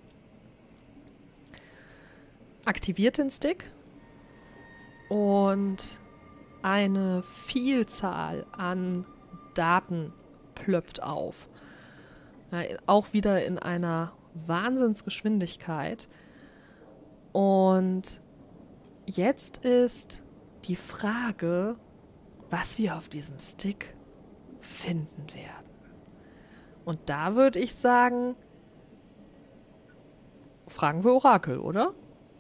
aktiviert den Stick und eine Vielzahl an Daten plöppt auf. Ja, auch wieder in einer Wahnsinnsgeschwindigkeit. Und jetzt ist die Frage, was wir auf diesem Stick finden werden. Und da würde ich sagen, fragen wir Orakel, oder?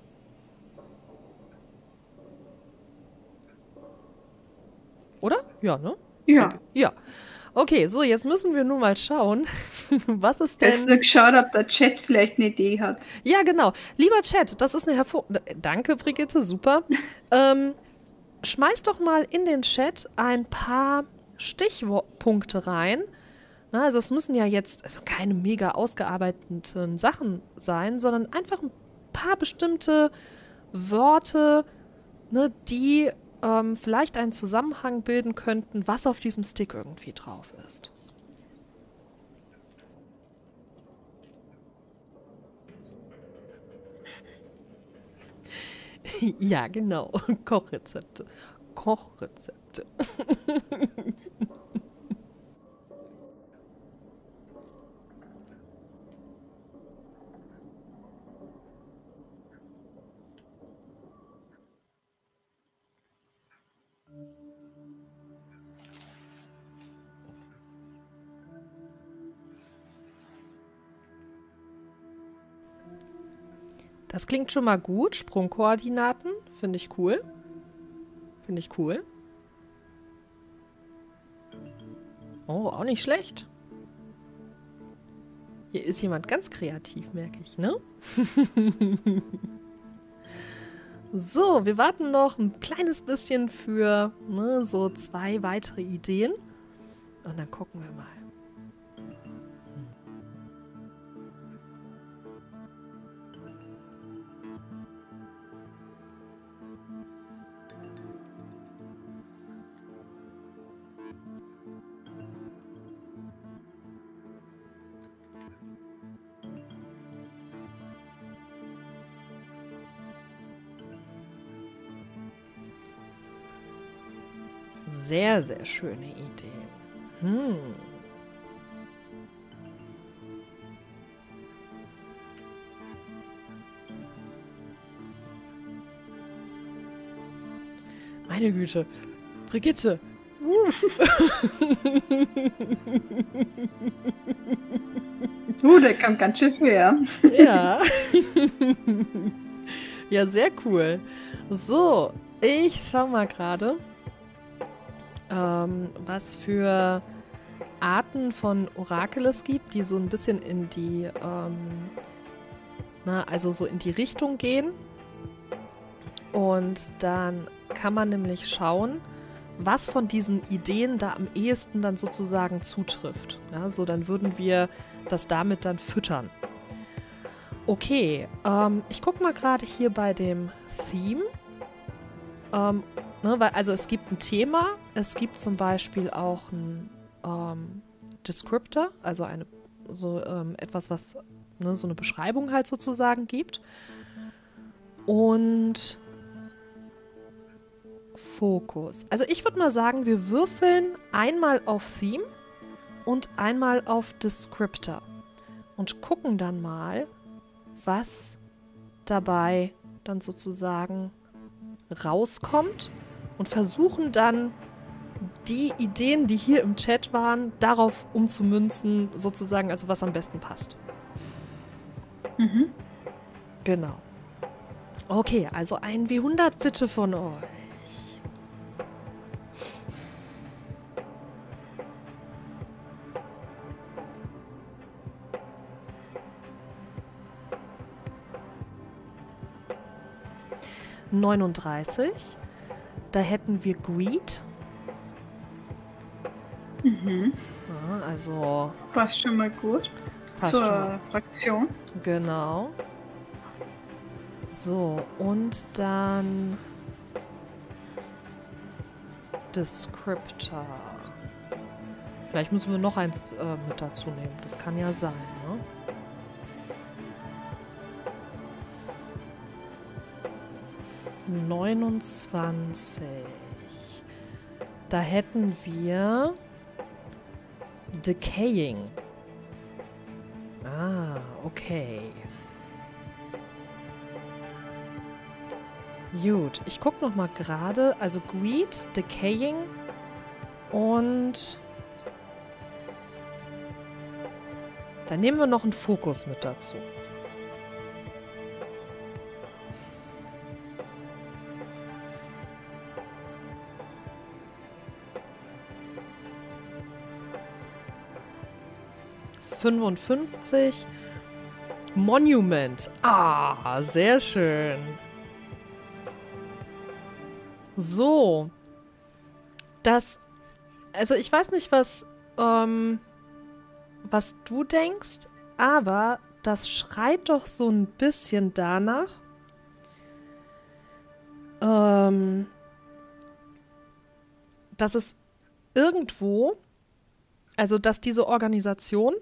Oder? Ja, ne? Ja. Okay. Ja. Okay, so, jetzt müssen wir nur mal schauen, was ist Jetzt denn... nur geschaut, ob der Chat vielleicht eine Idee hat. Ja, genau. Lieber Chat, das ist eine hervor... Danke, Brigitte, super. ähm, schmeiß doch mal in den Chat ein paar Stichpunkte rein. Na, also es müssen ja jetzt also keine mega ausgearbeiteten Sachen sein, sondern einfach ein paar bestimmte Worte, ne, die ähm, vielleicht einen Zusammenhang bilden könnten, was auf diesem Stick irgendwie drauf ist. Ja, genau. Kochrezepte. Kochrezepte. Das klingt schon mal gut. Sprungkoordinaten, finde ich cool. Finde ich cool. Oh, auch nicht schlecht. Hier ist jemand ganz kreativ, merke ich, ne? So, wir warten noch ein kleines bisschen für ne, so zwei weitere Ideen. Und dann gucken wir mal. Sehr, sehr schöne Idee. Hm. Meine Güte. Brigitte. Uh, der kam ganz schön schwer. Ja. Ja, sehr cool. So, ich schau mal gerade, ähm, was für Arten von Orakel es gibt, die so ein bisschen in die, ähm, na, also so in die Richtung gehen. Und dann kann man nämlich schauen, was von diesen Ideen da am ehesten dann sozusagen zutrifft. Ja, so dann würden wir das damit dann füttern. Okay, ähm, ich gucke mal gerade hier bei dem Theme. Ähm, ne, weil, also es gibt ein Thema, es gibt zum Beispiel auch ein ähm, Descriptor, also eine, so ähm, etwas, was ne, so eine Beschreibung halt sozusagen gibt. Und Fokus. Also ich würde mal sagen, wir würfeln einmal auf Theme und einmal auf Descriptor. und gucken dann mal, was dabei dann sozusagen rauskommt und versuchen dann die Ideen, die hier im Chat waren, darauf umzumünzen, sozusagen, also was am besten passt. Mhm. Genau. Okay, also ein W hundert bitte von euch. neununddreißig. Da hätten wir Greed. Mhm. Ja, also Passt schon mal gut passt zur schon mal. Fraktion. Genau. So, und dann Descriptor. Vielleicht müssen wir noch eins äh, mit dazu nehmen. Das kann ja sein, ne? neunundzwanzig. Da hätten wir Decaying. Ah, okay. Gut, ich gucke noch mal gerade. Also Greed, Decaying und dann nehmen wir noch einen Fokus mit dazu. fünfundfünfzig. Monument. Ah, sehr schön. So. Das, also ich weiß nicht, was, ähm, was du denkst, aber das schreit doch so ein bisschen danach, ähm, dass es irgendwo, also dass diese Organisation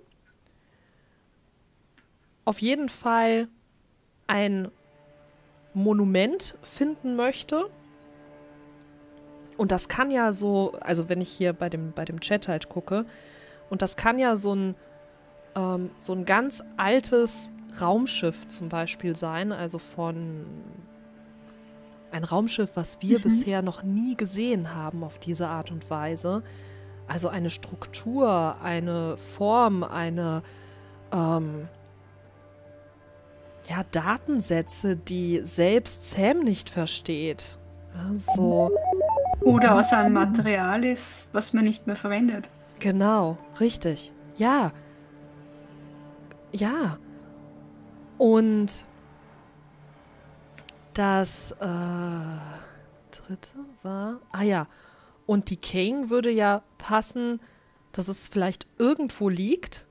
auf jeden Fall ein Monument finden möchte. Und das kann ja so, also wenn ich hier bei dem, bei dem Chat halt gucke, und das kann ja so ein, ähm, so ein ganz altes Raumschiff zum Beispiel sein, also von ein Raumschiff, was wir Mhm. bisher noch nie gesehen haben auf diese Art und Weise. Also eine Struktur, eine Form, eine ähm, ja, Datensätze, die selbst Sam nicht versteht. Ja, so, Oder aus einem Material ist, was man nicht mehr verwendet. genau, richtig. Ja. Ja. Und das äh, dritte war. Ah ja. Und Decaying würde ja passen, dass es vielleicht irgendwo liegt.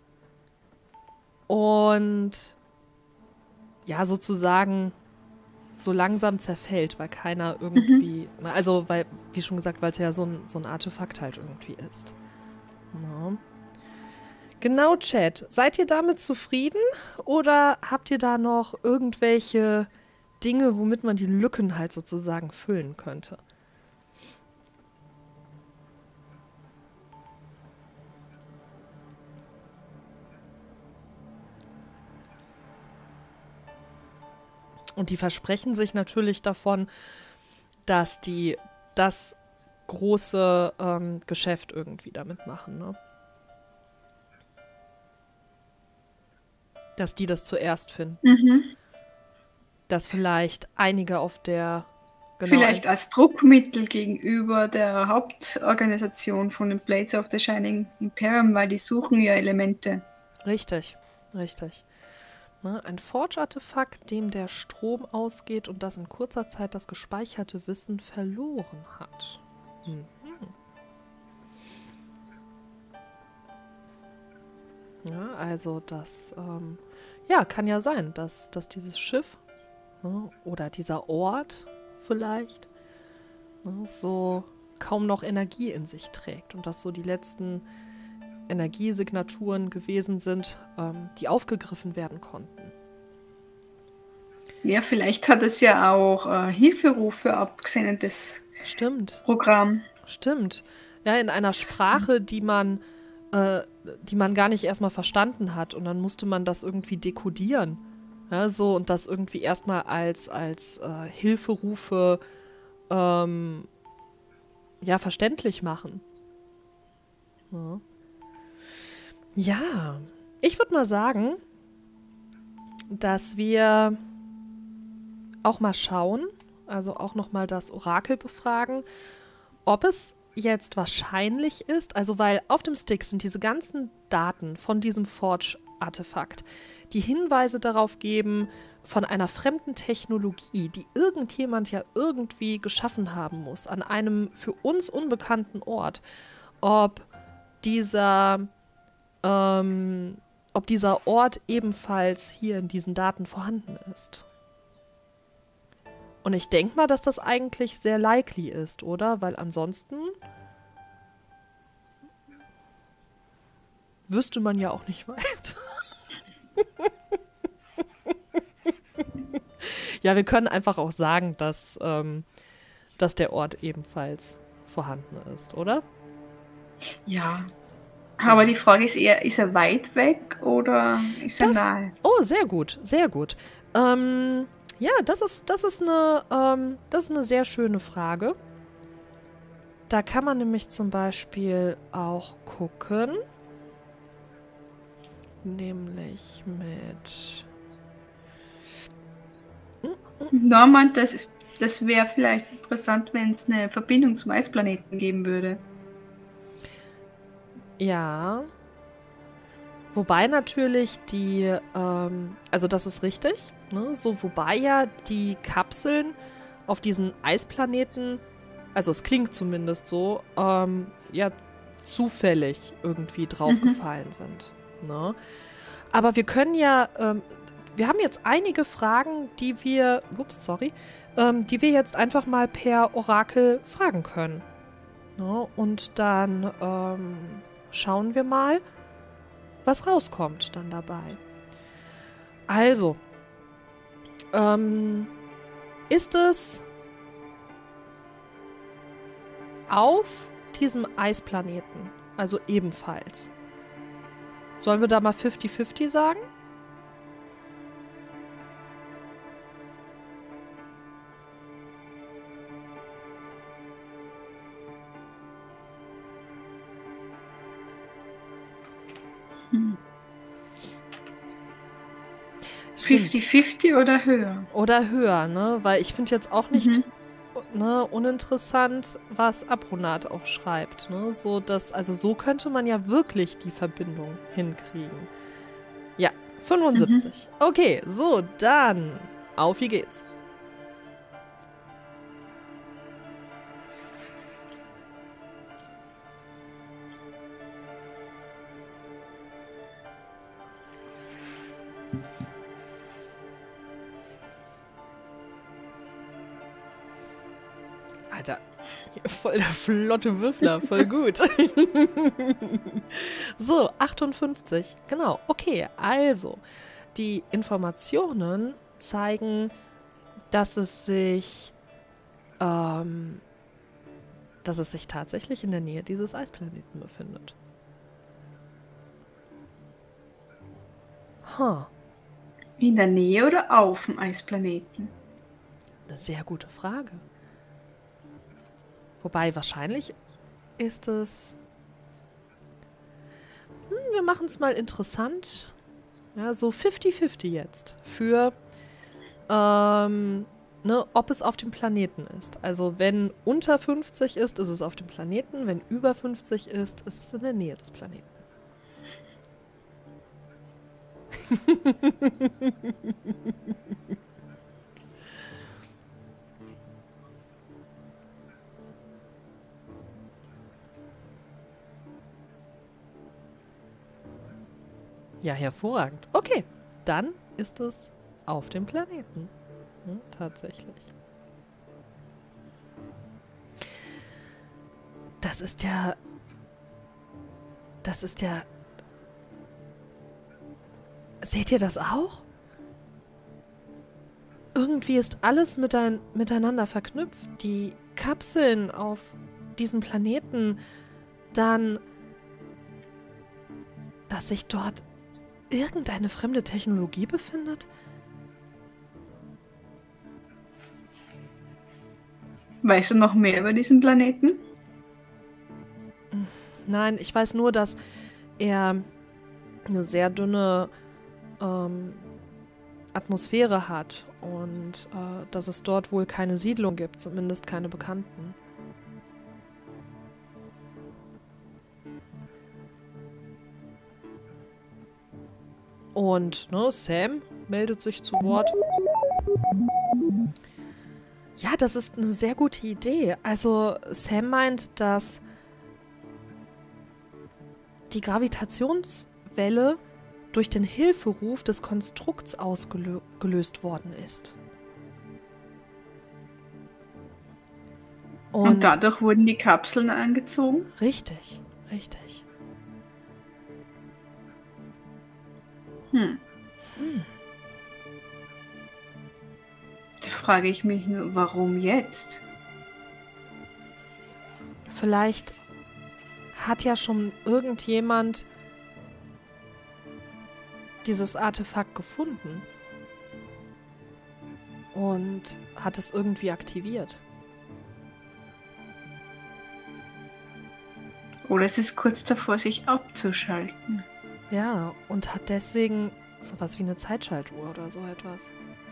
Und ja, sozusagen so langsam zerfällt, weil keiner irgendwie. Na, also, weil, wie schon gesagt, weil es ja so ein, so ein Artefakt halt irgendwie ist. Ja. Genau, Chat. Seid ihr damit zufrieden oder habt ihr da noch irgendwelche Dinge, womit man die Lücken halt sozusagen füllen könnte? Und die versprechen sich natürlich davon, dass die das große ähm, Geschäft irgendwie damit machen, ne? Dass die das zuerst finden. Mhm. Dass vielleicht einige auf der... Genau, Vielleicht als Druckmittel gegenüber der Hauptorganisation von den Blades of the Shining Imperium, weil die suchen ja Elemente. Richtig, richtig. Ne, ein Forge-Artefakt, dem der Strom ausgeht und das in kurzer Zeit das gespeicherte Wissen verloren hat. Mhm. Ja, also das ähm, ja, kann ja sein, dass, dass dieses Schiff, ne, oder dieser Ort vielleicht, ne, so kaum noch Energie in sich trägt und dass so die letzten Energiesignaturen gewesen sind, ähm, die aufgegriffen werden konnten. Ja, vielleicht hat es ja auch äh, Hilferufe abgesendetes Stimmt, Programm. stimmt. Ja, in einer Sprache, die man äh, die man gar nicht erstmal verstanden hat. Und dann musste man das irgendwie dekodieren. Ja, so, und das irgendwie erstmal als, als äh, Hilferufe ähm, ja, verständlich machen. Ja, ja. Ich würde mal sagen, dass wir auch mal schauen, also auch nochmal das Orakel befragen, ob es jetzt wahrscheinlich ist, also weil auf dem Stick sind diese ganzen Daten von diesem Forge-Artefakt, die Hinweise darauf geben, von einer fremden Technologie, die irgendjemand ja irgendwie geschaffen haben muss, an einem für uns unbekannten Ort, ob dieser, ähm, ob dieser Ort ebenfalls hier in diesen Daten vorhanden ist. Und ich denke mal, dass das eigentlich sehr likely ist, oder? Weil ansonsten wüsste man ja auch nicht weiter. Ja, wir können einfach auch sagen, dass, ähm, dass der Ort ebenfalls vorhanden ist, oder? Ja. Aber die Frage ist eher, ist er weit weg oder ist er Das, nahe? oh, sehr gut, sehr gut. Ähm, ja, das ist, das ist eine, ähm, das ist eine sehr schöne Frage. Da kann man nämlich zum Beispiel auch gucken. Nämlich mit... Norman, das, das wäre vielleicht interessant, wenn es eine Verbindung zum Eisplaneten geben würde. Ja. Wobei natürlich die, ähm, also das ist richtig, ne? So, wobei ja die Kapseln auf diesen Eisplaneten, also es klingt zumindest so, ähm, ja, zufällig irgendwie draufgefallen mhm. sind. Ne? Aber wir können ja, ähm, wir haben jetzt einige Fragen, die wir, ups, sorry, ähm, die wir jetzt einfach mal per Orakel fragen können. Ne? Und dann ähm, schauen wir mal, was rauskommt dann dabei. Also, ähm, ist es auf diesem Eisplaneten, also ebenfalls? Sollen wir da mal fifty fifty sagen? fifty fifty oder höher? Oder höher, ne? Weil ich finde jetzt auch nicht Mhm. ne, uninteressant, was Abronat auch schreibt. Ne? So, dass, also so könnte man ja wirklich die Verbindung hinkriegen. Ja, fünfundsiebzig. Mhm. Okay, so, dann auf wie geht's. Alter, voll der flotte Würfler, voll gut. So, achtundfünfzig, genau. Okay, also, die Informationen zeigen, dass es sich, ähm, dass es sich tatsächlich in der Nähe dieses Eisplaneten befindet. Huh. In der Nähe oder auf dem Eisplaneten? Eine sehr gute Frage. Wobei, wahrscheinlich ist es... Hm, wir machen es mal interessant. Ja, so fifty fifty jetzt. Für, ähm, ne, ob es auf dem Planeten ist. Also wenn unter fünfzig ist, ist es auf dem Planeten. Wenn über fünfzig ist, ist es in der Nähe des Planeten. Ja, hervorragend. Okay, dann ist es auf dem Planeten. Hm, tatsächlich. Das ist ja... Das ist ja... Seht ihr das auch? Irgendwie ist alles mitein miteinander verknüpft. Die Kapseln auf diesem Planeten, dann dass sich dort irgendeine fremde Technologie befindet? Weißt du noch mehr über diesen Planeten? Nein, ich weiß nur, dass er eine sehr dünne ähm, Atmosphäre hat und äh, dass es dort wohl keine Siedlung gibt, zumindest keine bekannten. Und ne, Sam meldet sich zu Wort. Ja, das ist eine sehr gute Idee. Also Sam meint, dass die Gravitationswelle durch den Hilferuf des Konstrukts ausgelöst worden ist. Und, Und dadurch wurden die Kapseln angezogen? Richtig, richtig. Hm. Hm. Da frage ich mich nur, warum jetzt? Vielleicht hat ja schon irgendjemand dieses Artefakt gefunden und hat es irgendwie aktiviert. Oder es ist kurz davor, sich abzuschalten. Ja, und hat deswegen sowas wie eine Zeitschaltuhr oder so etwas.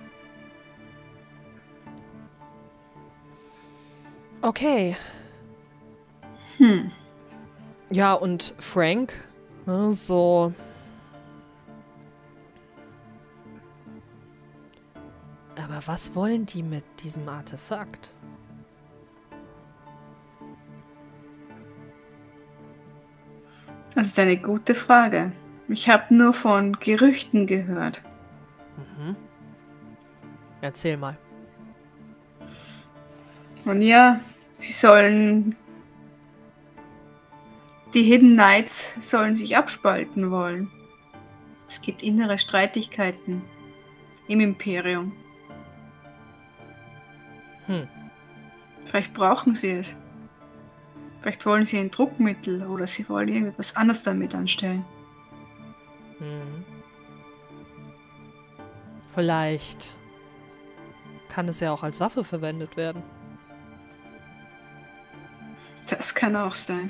Okay. Hm. Ja, und Frank, ne, so... Aber was wollen die mit diesem Artefakt? Das ist eine gute Frage. Ich habe nur von Gerüchten gehört. Mhm. Erzähl mal. Und ja, sie sollen... Die Hidden Knights sollen sich abspalten wollen. Es gibt innere Streitigkeiten im Imperium. Hm. Vielleicht brauchen sie es. Vielleicht wollen sie ein Druckmittel oder sie wollen irgendetwas anderes damit anstellen. Hm. Vielleicht kann es ja auch als Waffe verwendet werden. Das kann auch sein.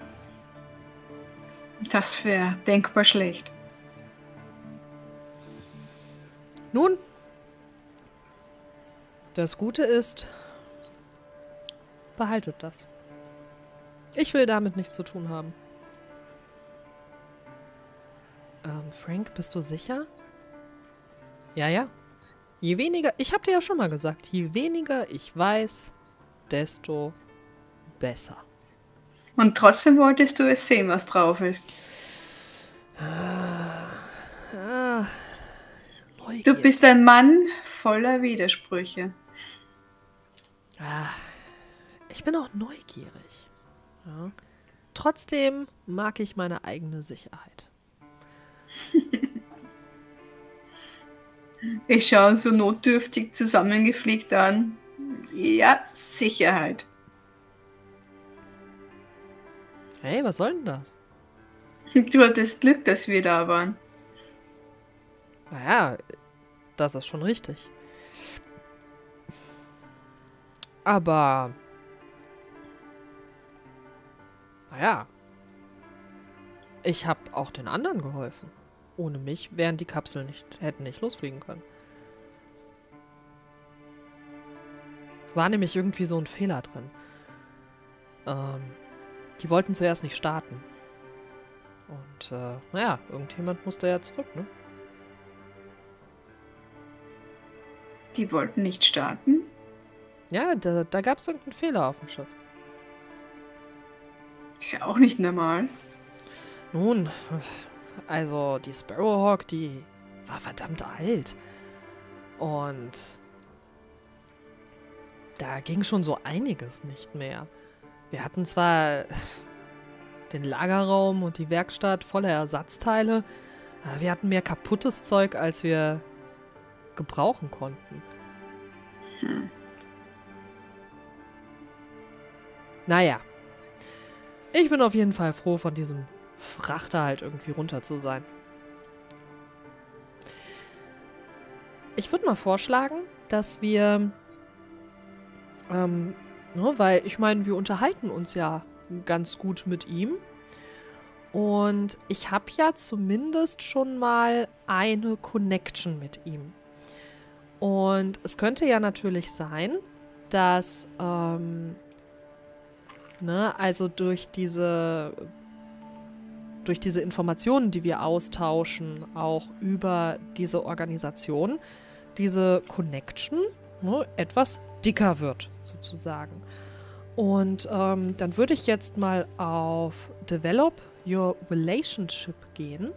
Das wäre denkbar schlecht. Nun, das Gute ist, behaltet das. Ich will damit nichts zu tun haben. Ähm, Frank, bist du sicher? Ja, ja. Je weniger, ich hab dir ja schon mal gesagt, je weniger ich weiß, desto besser. Und trotzdem wolltest du es sehen, was drauf ist. Ah, ah, du bist ein Mann voller Widersprüche. Ah, ich bin auch neugierig. Ja. Trotzdem mag ich meine eigene Sicherheit. Ich schaue so notdürftig zusammengeflickt an. Ja, Sicherheit. Hey, was soll denn das? Du hattest Glück, dass wir da waren. Naja, das ist schon richtig. Aber... Naja. Ich habe auch den anderen geholfen. Ohne mich wären die Kapseln nicht, hätten nicht losfliegen können. War nämlich irgendwie so ein Fehler drin. Ähm, die wollten zuerst nicht starten. Und, äh, naja, irgendjemand musste ja zurück, ne? Die wollten nicht starten? Ja, da, da gab es irgendeinen Fehler auf dem Schiff. Ist ja auch nicht normal. Nun, also die Sparrowhawk, die war verdammt alt. Und da ging schon so einiges nicht mehr. Wir hatten zwar den Lagerraum und die Werkstatt voller Ersatzteile, aber wir hatten mehr kaputtes Zeug, als wir gebrauchen konnten. Hm. Naja, ich bin auf jeden Fall froh, von diesem Frachter halt irgendwie runter zu sein. Ich würde mal vorschlagen, dass wir, ähm, ne, weil ich meine, wir unterhalten uns ja ganz gut mit ihm. Und ich habe ja zumindest schon mal eine Connection mit ihm. Und es könnte ja natürlich sein, dass, ähm, ne, also durch diese, durch diese Informationen, die wir austauschen, auch über diese Organisation, diese Connection, ne, etwas dicker wird, sozusagen. Und ähm, dann würde ich jetzt mal auf Develop Your Relationship gehen.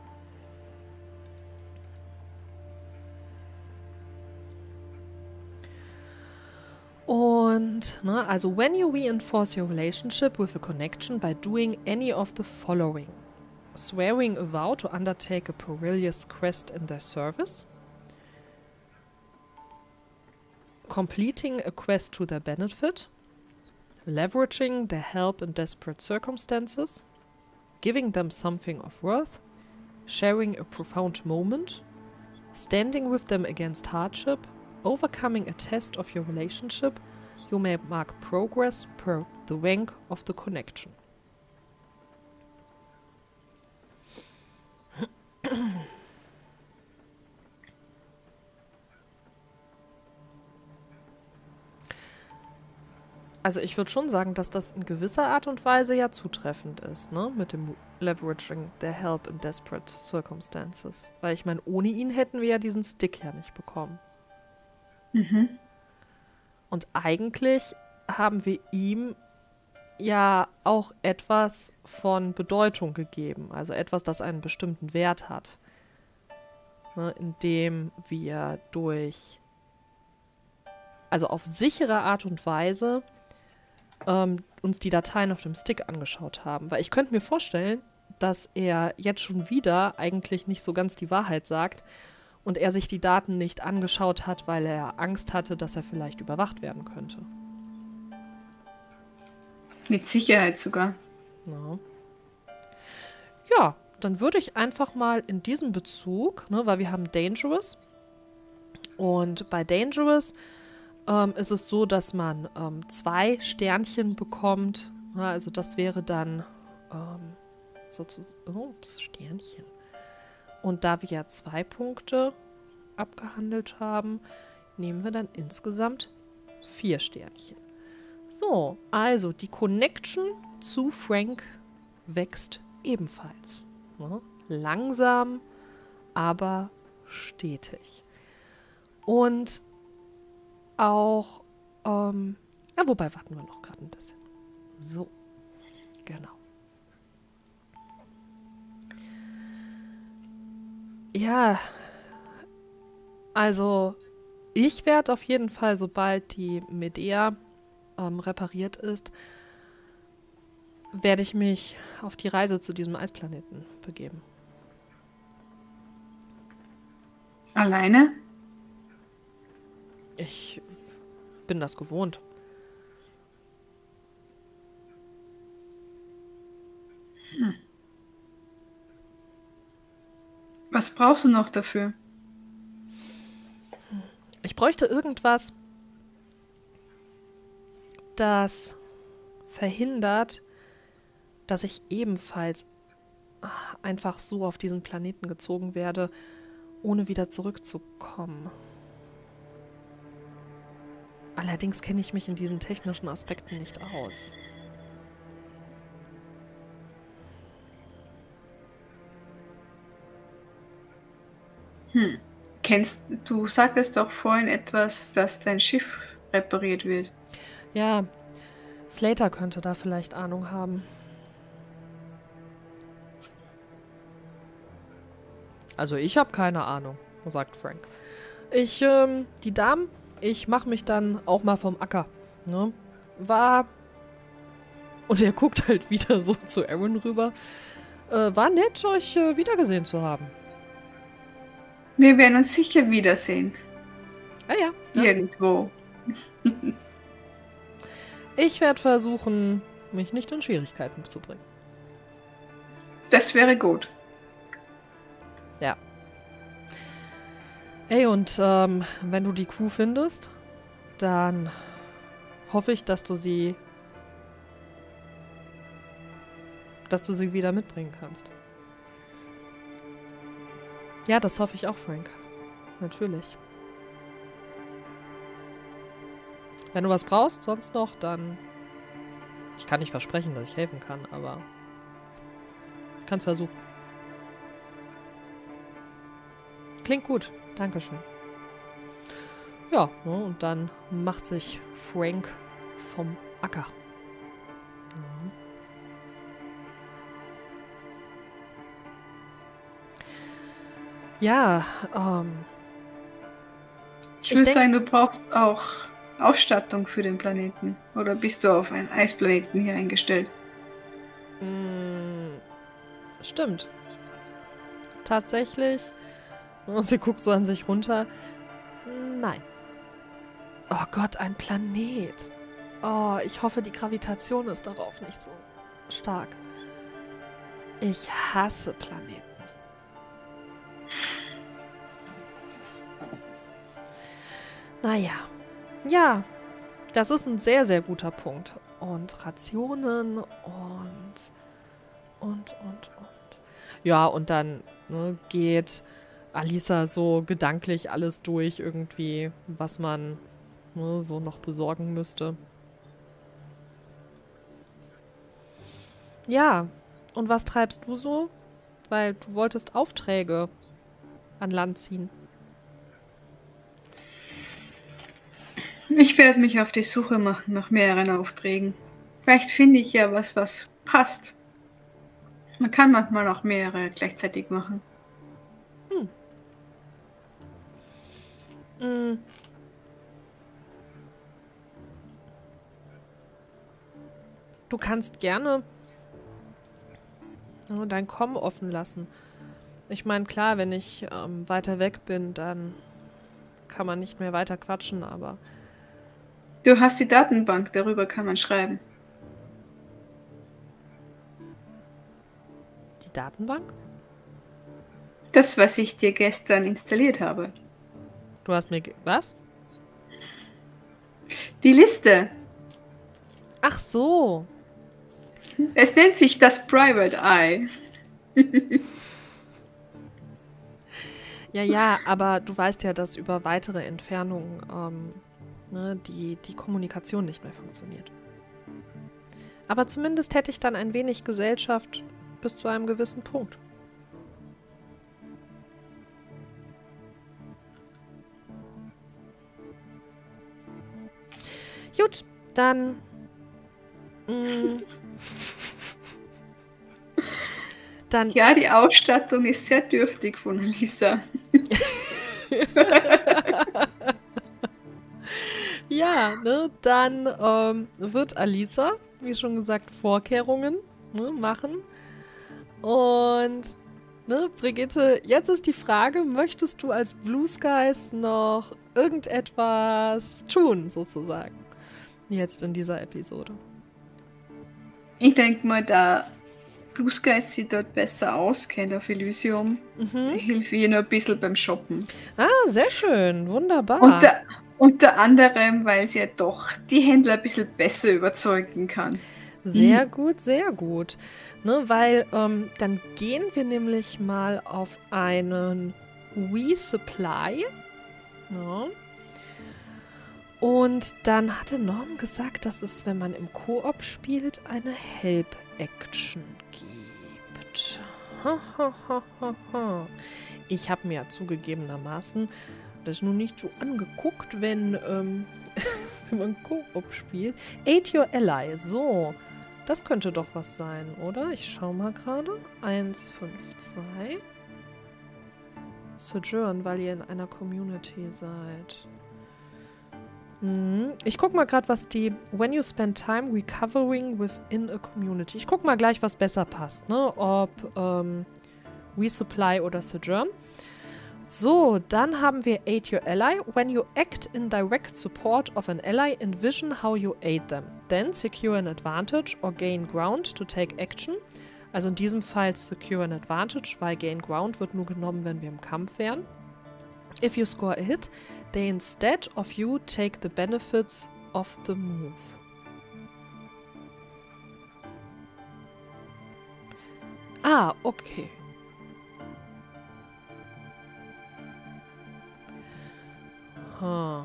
Und, ne, also when you reinforce your relationship with a connection by doing any of the following. Swearing a vow to undertake a perilous quest in their service. Completing a quest to their benefit. Leveraging their help in desperate circumstances. Giving them something of worth. Sharing a profound moment. Standing with them against hardship. Overcoming a test of your relationship. You may mark progress per the rank of the connection. Also ich würde schon sagen, dass das in gewisser Art und Weise ja zutreffend ist, ne? Mit dem Leveraging their help in desperate circumstances. Weil ich meine, ohne ihn hätten wir ja diesen Stick ja nicht bekommen. Mhm. Und eigentlich haben wir ihm ja auch etwas von Bedeutung gegeben. Also etwas, das einen bestimmten Wert hat. Ne? Indem wir durch, also auf sichere Art und Weise ähm, uns die Dateien auf dem Stick angeschaut haben. Weil ich könnte mir vorstellen, dass er jetzt schon wieder eigentlich nicht so ganz die Wahrheit sagt und er sich die Daten nicht angeschaut hat, weil er Angst hatte, dass er vielleicht überwacht werden könnte. Mit Sicherheit sogar. Ja, ja, dann würde ich einfach mal in diesem Bezug, ne, weil wir haben Dangerous und bei Dangerous ähm, ist es so, dass man ähm, zwei Sternchen bekommt. Ja, also das wäre dann ähm, sozusagen, oh, Sternchen. Und da wir ja zwei Punkte abgehandelt haben, nehmen wir dann insgesamt vier Sternchen. So, also die Connection zu Frank wächst ebenfalls. Ne? Langsam, aber stetig. Und auch, ähm, ja, wobei warten wir noch gerade ein bisschen. So, genau. Ja, also ich werde auf jeden Fall, sobald die Medea ähm, repariert ist, werde ich mich auf die Reise zu diesem Eisplaneten begeben. Alleine? Ich bin das gewohnt. Hm. Was brauchst du noch dafür? Ich bräuchte irgendwas, das verhindert, dass ich ebenfalls einfach so auf diesen Planeten gezogen werde, ohne wieder zurückzukommen. Allerdings kenne ich mich in diesen technischen Aspekten nicht aus. Hm. Kennst du, sagtest doch vorhin etwas, dass dein Schiff repariert wird. Ja, Slater könnte da vielleicht Ahnung haben. Also ich habe keine Ahnung, sagt Frank. Ich, ähm, die Damen, ich mache mich dann auch mal vom Acker. Ne? War, und er guckt halt wieder so zu Aaron rüber, äh, war nett, euch äh, wiedergesehen zu haben. Wir werden uns sicher wiedersehen. Ah ja. ja. Irgendwo. Ich werde versuchen, mich nicht in Schwierigkeiten zu bringen. Das wäre gut. Ja. Hey, und ähm, wenn du die Kuh findest, dann hoffe ich, dass du sie dass du sie wieder mitbringen kannst. Ja, das hoffe ich auch, Frank. Natürlich. Wenn du was brauchst, sonst noch, dann... Ich kann nicht versprechen, dass ich helfen kann, aber... Ich kann es versuchen. Klingt gut. Dankeschön. Ja, ne, und dann macht sich Frank vom Acker. Mhm. Ja, ähm... Ich würde sagen, du brauchst auch Ausstattung für den Planeten. Oder bist du auf einen Eisplaneten hier eingestellt? Mm, stimmt. Tatsächlich. Und sie guckt so an sich runter. Nein. Oh Gott, ein Planet. Oh, ich hoffe, die Gravitation ist darauf nicht so stark. Ich hasse Planeten. Naja. Ja, das ist ein sehr, sehr guter Punkt. Und Rationen und, und, und, und. Ja, und dann ne, geht Alisa so gedanklich alles durch irgendwie, was man ne, so noch besorgen müsste. Ja, und was treibst du so? Weil du wolltest Aufträge an Land ziehen. Ich werde mich auf die Suche machen nach mehreren Aufträgen. Vielleicht finde ich ja was, was passt. Man kann manchmal auch mehrere gleichzeitig machen. Hm. Mm. Du kannst gerne ja, dein Com offen lassen. Ich meine, klar, wenn ich ähm, weiter weg bin, dann kann man nicht mehr weiter quatschen, aber... Du hast die Datenbank, darüber kann man schreiben. Die Datenbank? Das, was ich dir gestern installiert habe. Du hast mir... Was? Die Liste. Ach so. Es nennt sich das Private Eye. Ja, ja, aber du weißt ja, dass über weitere Entfernungen ähm, ne, die, die Kommunikation nicht mehr funktioniert. Aber zumindest hätte ich dann ein wenig Gesellschaft bis zu einem gewissen Punkt. Gut, dann... Mh, dann... Ja, die Ausstattung ist sehr dürftig von Alisa. Ja, ne, dann ähm, wird Alisa, wie schon gesagt, Vorkehrungen ne, machen. Und, ne, Brigitte, jetzt ist die Frage, möchtest du als Blue Skies noch irgendetwas tun, sozusagen, jetzt in dieser Episode? Ich denke mal, da Blue Skies sich dort besser auskennt auf Elysium, Mhm. hilft ihr nur ein bisschen beim Shoppen. Ah, sehr schön, wunderbar. Unter, unter anderem, weil sie ja doch die Händler ein bisschen besser überzeugen kann. Sehr gut, sehr gut. Ne, weil ähm, dann gehen wir nämlich mal auf einen We-Supply. Ja. Und dann hatte Norm gesagt, dass es, wenn man im Koop spielt, eine Help-Action gibt. Ha, ha, ha, ha, ha. Ich habe mir ja zugegebenermaßen das nur nicht so angeguckt, wenn, ähm, wenn man Koop spielt. Aid your ally. So, das könnte doch was sein, oder? Ich schau mal gerade. eins fünf zwei. Sojourn, weil ihr in einer Community seid. Mhm. Ich guck mal gerade, was die... When you spend time recovering within a community. Ich guck mal gleich, was besser passt, ne? Ob ähm, We-Supply oder Sojourn. So, dann haben wir Aid your ally. When you act in direct support of an ally, envision how you aid them. Then secure an advantage or gain ground to take action. Also in diesem Fall secure an advantage, weil gain ground wird nur genommen, wenn wir im Kampf wären. If you score a hit, they instead of you take the benefits of the move. Ah, okay. Huh.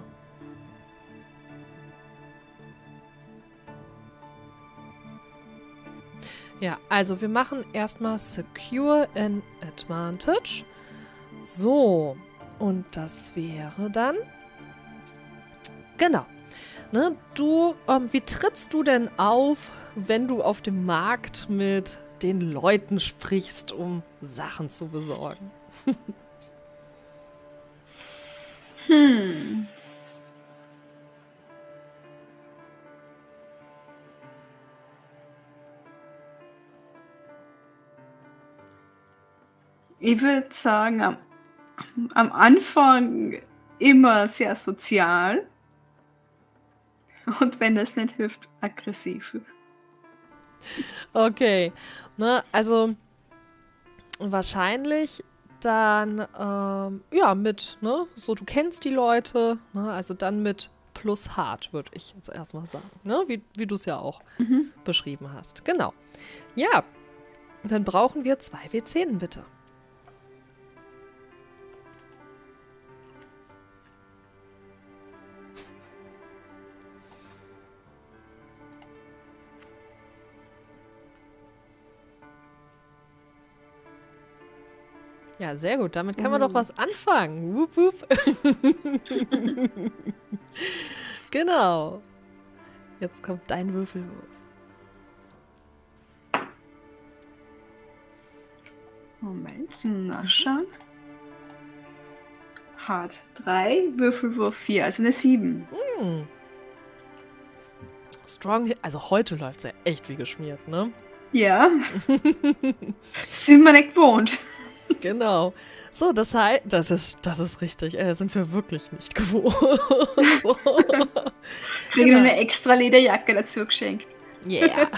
Ja, also wir machen erstmal Secure an Advantage. So, und das wäre dann... Genau. Ne, du, ähm, wie trittst du denn auf, wenn du auf dem Markt mit den Leuten sprichst, um Sachen zu besorgen? Hm. Ich würde sagen, am, am Anfang immer sehr sozial und wenn das nicht hilft, aggressiv. Okay, ne, also wahrscheinlich dann, ähm, ja, mit, ne, so du kennst die Leute, ne, also dann mit plus hart, würde ich jetzt erstmal sagen, ne, wie, wie du es ja auch Mhm. beschrieben hast. Genau. Ja, dann brauchen wir zwei W zehn, bitte. Ja, sehr gut. Damit kann man doch Uh. was anfangen. Wup, wup. Genau. Jetzt kommt dein Würfelwurf. Moment, nachschauen. Hart drei, Würfelwurf vier, also eine sieben. Hm. Strong Hit. Also heute läuft es ja echt wie geschmiert, ne? Ja. Sind wir nicht gewohnt. Genau. So, das heißt, das ist, das ist richtig. Äh, sind wir wirklich nicht gewohnt. So. Kriege Genau. eine extra Lederjacke dazu geschenkt. Yeah.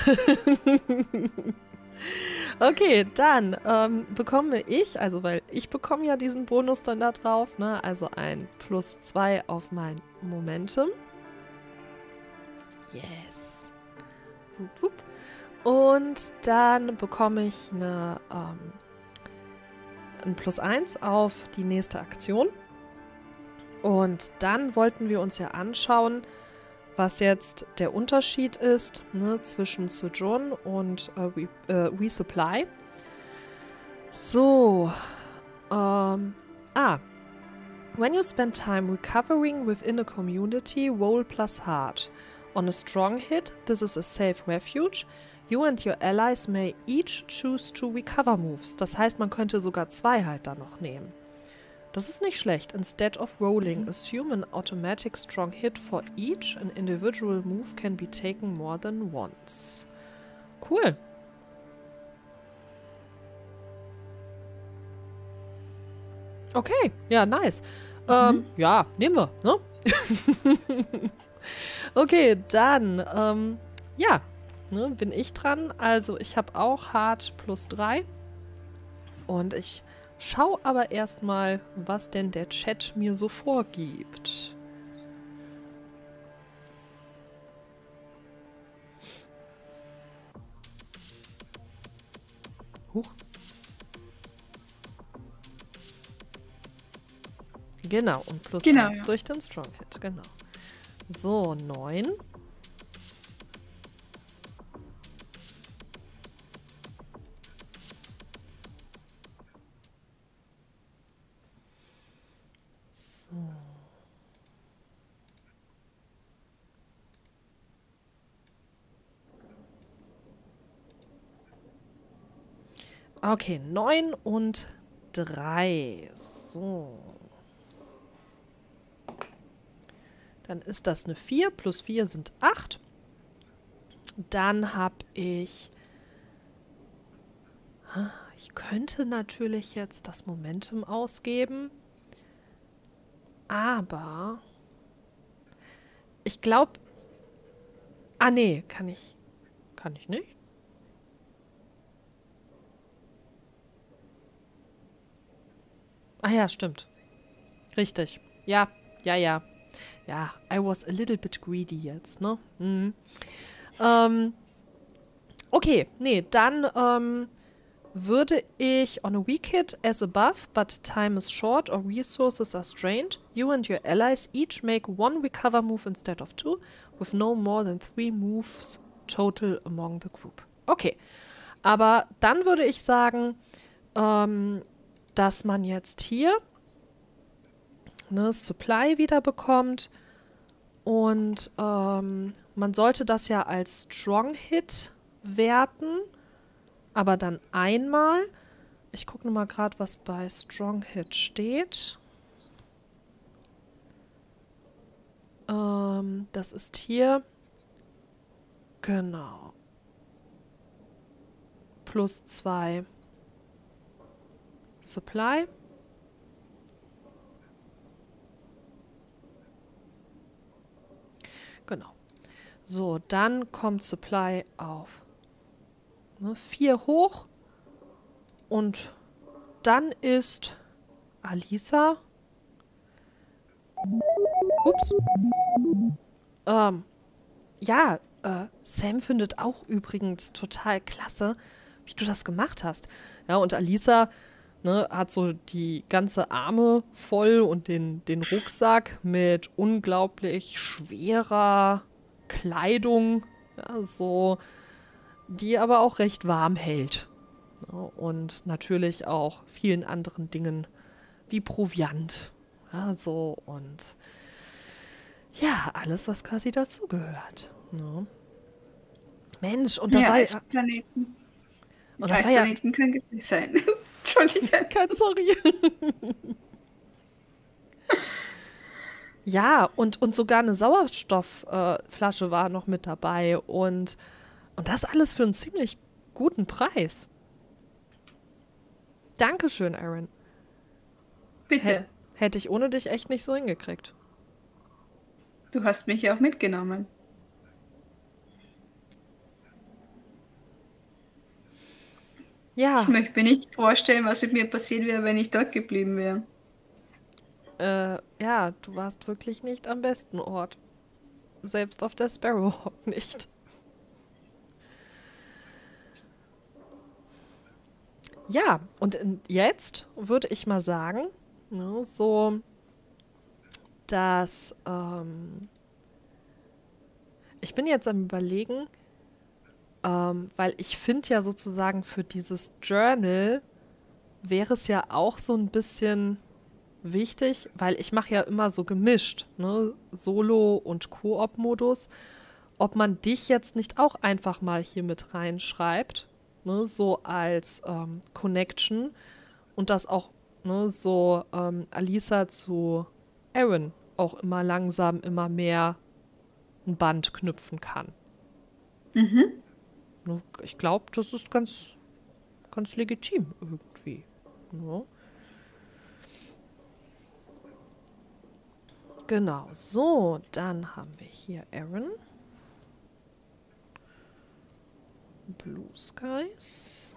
Okay, dann ähm, bekomme ich, also weil ich bekomme ja diesen Bonus dann da drauf, ne? Also ein plus zwei auf mein Momentum. Yes. Wupp, wupp. Und dann bekomme ich eine, ähm, ein plus eins auf die nächste Aktion. Und dann wollten wir uns ja anschauen, was jetzt der Unterschied ist, ne, zwischen Sojourn und äh, We, äh, We Supply. So. Ähm, ah. When you spend time recovering within a community, roll plus hard. On a strong hit, this is a safe refuge. You and your allies may each choose to recover moves. Das heißt, man könnte sogar zwei halt da noch nehmen. Das ist nicht schlecht. Instead of rolling, assume an automatic strong hit for each. An individual move can be taken more than once. Cool. Okay, ja, nice. Mhm. Ähm, ja, nehmen wir, ne? Okay, dann, ähm, ja, ne, bin ich dran. Also ich habe auch hart plus drei. Und ich schau aber erstmal, was denn der Chat mir so vorgibt. Huch. Genau, und plus Genau, eins ja. durch den Strong Hit, genau. So, neun. So. Okay, neun und drei. So. Dann ist das eine vier. Plus vier sind acht. Dann habe ich... Ich könnte natürlich jetzt das Momentum ausgeben. Aber... Ich glaube... Ah, nee, kann ich... Kann ich nicht? Ah ja, stimmt. Richtig. Ja, ja, ja. Ja, I was a little bit greedy jetzt, ne? Mhm. Ähm, okay, nee, dann ähm, würde ich on a weak hit as above, but time is short or resources are strained, you and your allies each make one recover move instead of two, with no more than three moves total among the group. Okay, aber dann würde ich sagen, ähm, dass man jetzt hier ne, Supply wieder bekommt und ähm, man sollte das ja als Strong Hit werten, aber dann einmal. Ich gucke nochmal gerade, was bei Strong Hit steht. Ähm, das ist hier. Genau. Plus zwei Supply. Genau. So, dann kommt Supply auf ne, vier hoch. Und dann ist Alisa. Ups. Ähm, ja, äh, Sam findet auch übrigens total klasse, wie du das gemacht hast. Ja, und Alisa ne, hat so die ganze Arme voll und den, den Rucksack mit unglaublich schwerer Kleidung, ja, so, die aber auch recht warm hält. Ja, und natürlich auch vielen anderen Dingen wie Proviant. Ja, so und ja, alles, was quasi dazugehört. Ja. Mensch, und das Ja, war ja. Eisplaneten. Und das war ja. Eisplaneten können gefährlich sein. Entschuldigung. Kein Sorry. Ja, und, und sogar eine Sauerstoffflasche äh, war noch mit dabei. Und, und das alles für einen ziemlich guten Preis. Dankeschön, Aaron. Bitte. Hät, hätte ich ohne dich echt nicht so hingekriegt. Du hast mich ja auch mitgenommen. Ja. Ich möchte mir nicht vorstellen, was mit mir passiert wäre, wenn ich dort geblieben wäre. Äh, ja, du warst wirklich nicht am besten Ort. Selbst auf der Sparrowhawk nicht. Ja, und in, jetzt würde ich mal sagen, ne, so, dass ähm, ich bin jetzt am Überlegen, ähm, weil ich finde ja sozusagen für dieses Journal wäre es ja auch so ein bisschen wichtig, weil ich mache ja immer so gemischt, ne, Solo- und Koop-Modus, ob man dich jetzt nicht auch einfach mal hier mit reinschreibt, ne, so als ähm, Connection und dass auch ne, so ähm, Alisa zu Aaron auch immer langsam immer mehr ein Band knüpfen kann. Mhm. Ich glaube, das ist ganz, ganz legitim irgendwie. Ne? Genau, so, dann haben wir hier Aaron. Blue Skies.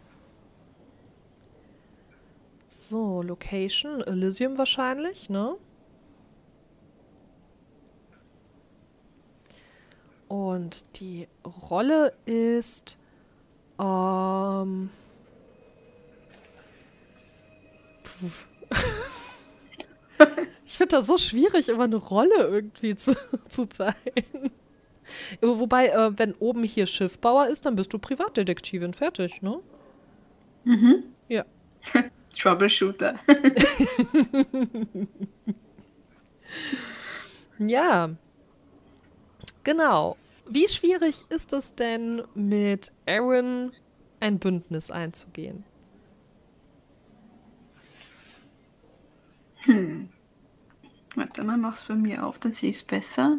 So, Location, Elysium wahrscheinlich, ne? Und die Rolle ist ähm, ich finde das so schwierig, immer eine Rolle irgendwie zu, zu teilen. Wobei, äh, wenn oben hier Schiffbauer ist, dann bist du Privatdetektivin. Fertig, ne? Mhm. Ja. Troubleshooter. Ja. Genau. Wie schwierig ist es denn, mit Aaron ein Bündnis einzugehen? Hm. Warte mal, mach's bei mir auf, dann sehe ich es besser.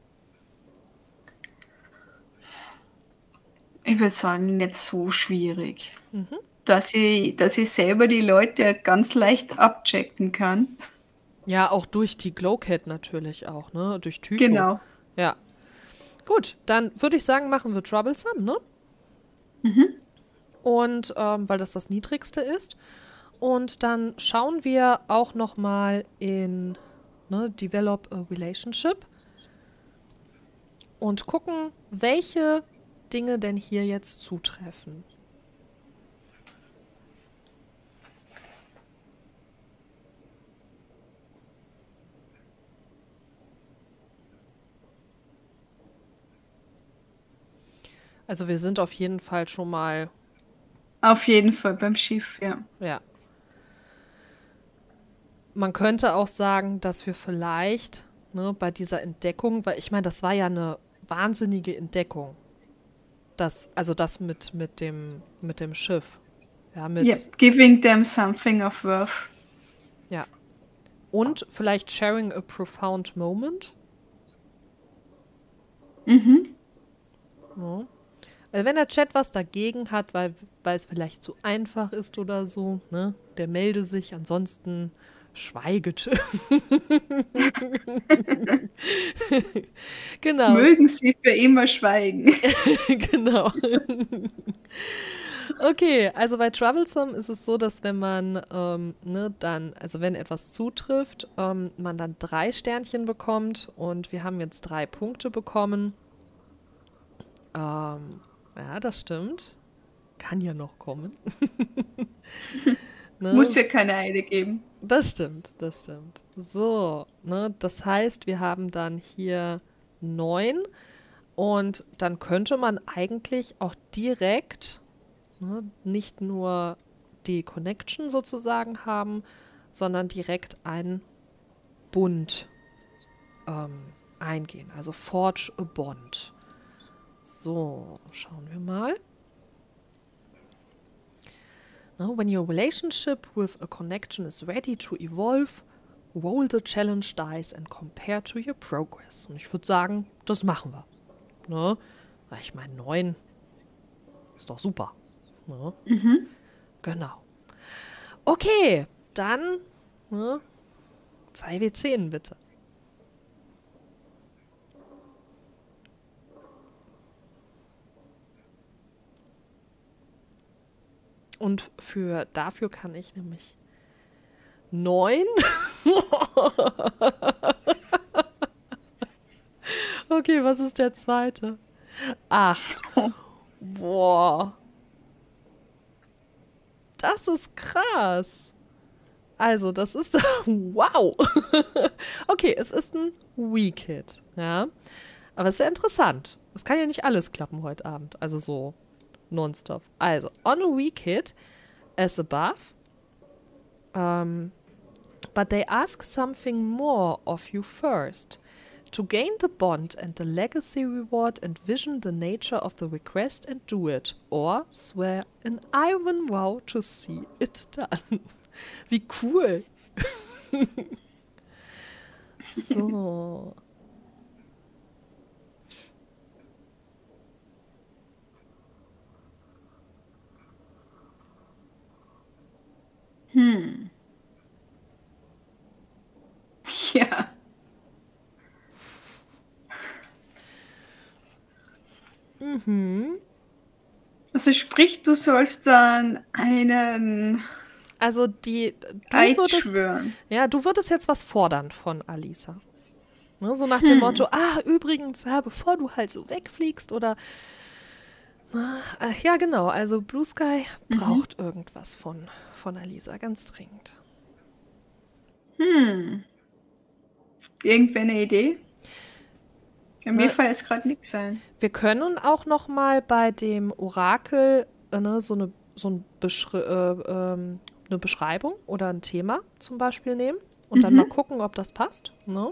Ich würde sagen, nicht so schwierig. Mhm. Dass ich, dass ich selber die Leute ganz leicht abchecken kann. Ja, auch durch die Glowcat natürlich auch, ne? Durch Tycho. Genau. Ja. Gut, dann würde ich sagen, machen wir Troublesome, ne? Mhm. Und, ähm, weil das das Niedrigste ist. Und dann schauen wir auch noch mal in ne, Develop a Relationship und gucken, welche Dinge denn hier jetzt zutreffen. Also wir sind auf jeden Fall schon mal... Auf jeden Fall beim Schiff, ja. Ja. Man könnte auch sagen, dass wir vielleicht ne, bei dieser Entdeckung, weil ich meine, das war ja eine wahnsinnige Entdeckung. Das, also das mit, mit, dem, mit dem Schiff. Ja, mit, Yeah, giving them something of worth. ja. Und vielleicht sharing a profound moment. Mhm. Ja. Also wenn der Chat was dagegen hat, weil, weil es vielleicht zu einfach ist oder so, ne, der melde sich, ansonsten schweiget. Genau. Mögen Sie für immer schweigen. Genau. Okay, also bei Troublesome ist es so, dass wenn man ähm, ne, dann, also wenn etwas zutrifft, ähm, man dann drei Sternchen bekommt und wir haben jetzt drei Punkte bekommen. Ähm, ja, das stimmt. Kann ja noch kommen. Ne? Muss ja keine Eide geben. Das stimmt, das stimmt. So, ne, das heißt, wir haben dann hier neun und dann könnte man eigentlich auch direkt ne, nicht nur die Connection sozusagen haben, sondern direkt einen Bund ähm, eingehen. Also forge a bond. So, schauen wir mal. Now, when your relationship with a connection is ready to evolve, roll the challenge dice and compare to your progress. Und ich würde sagen, das machen wir. Ne? Weil ich meine, neun ist doch super. Ne? Mhm. Genau. Okay, dann ne, zwei W zehn bitte. Und für dafür kann ich nämlich neun. Okay, was ist der zweite? Acht. Boah. Das ist krass. Also, das ist... Wow. Okay, es ist ein Weak-Hit. Ja. Aber es ist sehr interessant. Es kann ja nicht alles klappen heute Abend. Also so nonstop. Also, on a weak hit, as above, um, but they ask something more of you first. To gain the bond and the legacy reward, envision the nature of the request and do it. Or swear an iron vow to see it done. Wie cool. So. Hm. Ja. Mhm. Also sprich, du sollst dann einen Also die, du Eid würdest, schwören. ja, du würdest jetzt was fordern von Alisa. Ne, so nach dem Motto, ah, übrigens, ja, bevor du halt so wegfliegst oder, na, äh, ja genau, also Blue Sky braucht irgendwas von, von Alisa, ganz dringend. Hm. Irgendwer eine Idee? Ja, mir Ne. fällt jetzt gerade nichts ein. Wir können auch noch mal bei dem Orakel äh, ne, so eine, so ein Beschri äh, ähm, eine Beschreibung oder ein Thema zum Beispiel nehmen und dann mal gucken, ob das passt. Ne?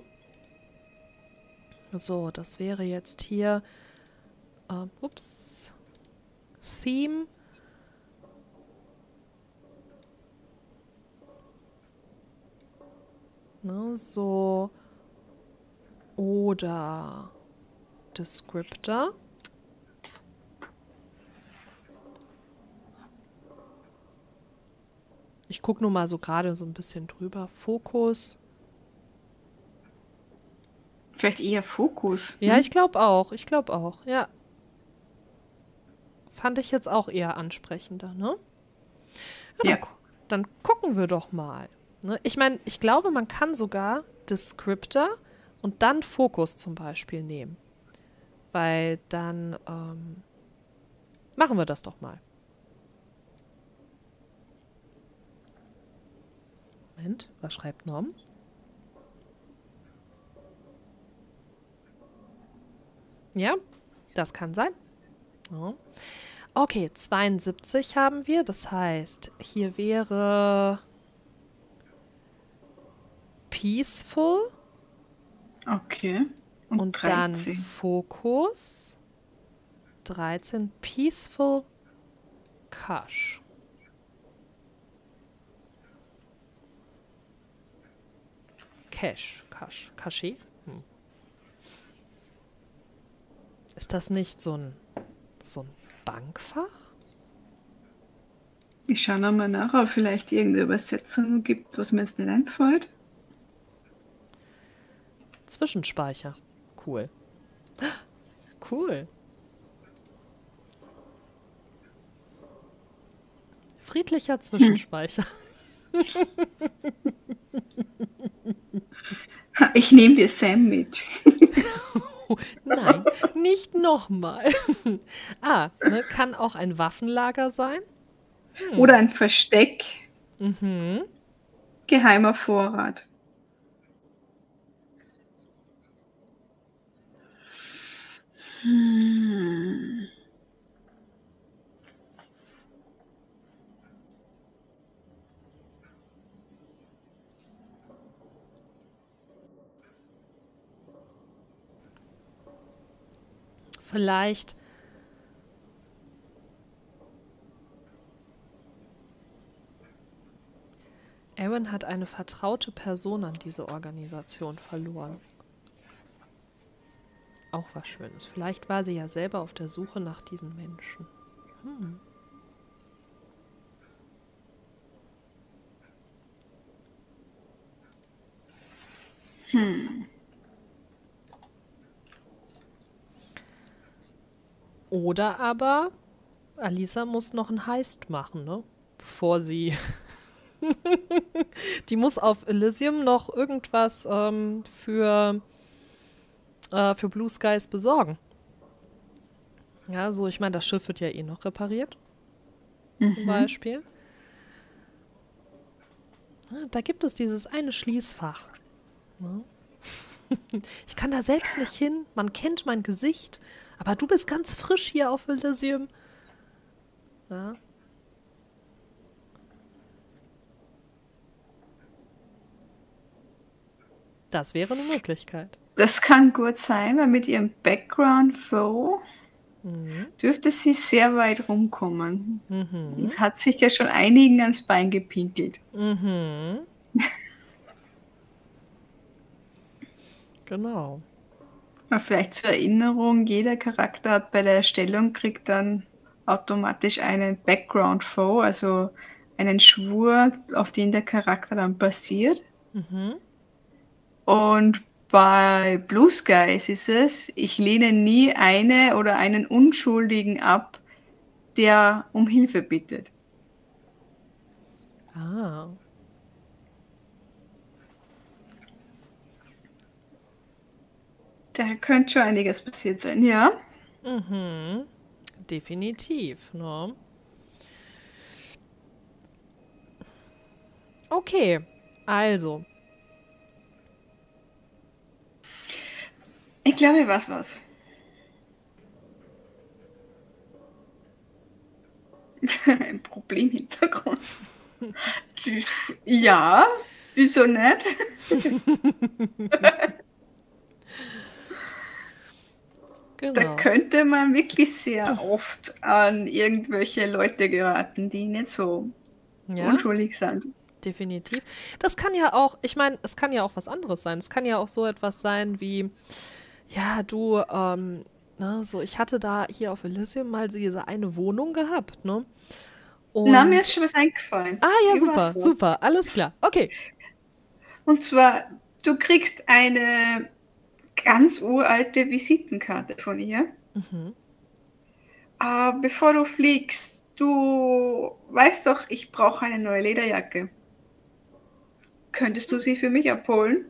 So, das wäre jetzt hier äh, ups, Theme. Ne, so oder Descriptor. Ich gucke nur mal so gerade so ein bisschen drüber. Fokus. Vielleicht eher Fokus. Ja, hm? ich glaube auch. Ich glaube auch, ja. Fand ich jetzt auch eher ansprechender, ne? Ja, Ja. dann, gu- dann gucken wir doch mal. Ne? Ich meine, ich glaube, man kann sogar Descriptor und dann Fokus zum Beispiel nehmen. Weil dann ähm, machen wir das doch mal. Moment, was schreibt Norm? Ja, das kann sein. Ja. Okay, zweiundsiebzig haben wir. Das heißt, hier wäre Peaceful Okay. Und, und dann dreizehn. Fokus. dreizehn Peaceful Cache. Cache. Cache. Cache? Hm. Ist das nicht so ein, so ein Bankfach? Ich schaue nochmal nach, ob vielleicht irgendeine Übersetzung gibt, was mir jetzt nicht einfällt. Zwischenspeicher. Cool. Cool. Friedlicher Zwischenspeicher. Ha, ich nehme dir Sam mit. Nein, nicht nochmal. ah, ne, kann auch ein Waffenlager sein. Oder ein Versteck. Mhm. Geheimer Vorrat. Hm. Vielleicht Aaron hat eine vertraute Person an diese Organisation verloren. Auch was Schönes. Vielleicht war sie ja selber auf der Suche nach diesen Menschen. Hm. Hm. Oder aber Alisa muss noch einen Heist machen, ne? Bevor sie... Die muss auf Elysium noch irgendwas ähm, für, äh, für Blue Skies besorgen. Ja, so, ich meine, das Schiff wird ja eh noch repariert. Zum Mhm. Beispiel. Ah, da gibt es dieses eine Schließfach. Ne? Ich kann da selbst nicht hin. Man kennt mein Gesicht. Aber du bist ganz frisch hier auf Elysium. Ja. Das wäre eine Möglichkeit. Das kann gut sein, weil mit ihrem Background so Mhm. dürfte sie sehr weit rumkommen. Mhm. Und hat sich ja schon einigen ans Bein gepinkelt. Mhm. Genau. Aber vielleicht zur Erinnerung, jeder Charakter hat bei der Erstellung kriegt dann automatisch einen Background Foe, also einen Schwur, auf den der Charakter dann basiert. Mhm. Und bei Blue Skies ist es, ich lehne nie eine oder einen Unschuldigen ab, der um Hilfe bittet. Ah. Da könnte schon einiges passiert sein, ja. Mhm. Definitiv, ne? Okay, also. Ich glaube, ich weiß was. Ein Problemhintergrund. Ja, wieso nicht? Da Genau. könnte man wirklich sehr oft an irgendwelche Leute geraten, die nicht so Ja, unschuldig sind. definitiv. Das kann ja auch, ich meine, es kann ja auch was anderes sein. Es kann ja auch so etwas sein wie, ja, du, ähm, ne, so, ich hatte da hier auf Elysium mal diese eine Wohnung gehabt, ne? Na, mir Und, ist schon was eingefallen. ah ja, Ich weiß super, was. super, alles klar. Okay. Und zwar, du kriegst eine ganz uralte Visitenkarte von ihr. Mhm. Äh, bevor du fliegst, du weißt doch, ich brauche eine neue Lederjacke. Könntest du sie für mich abholen?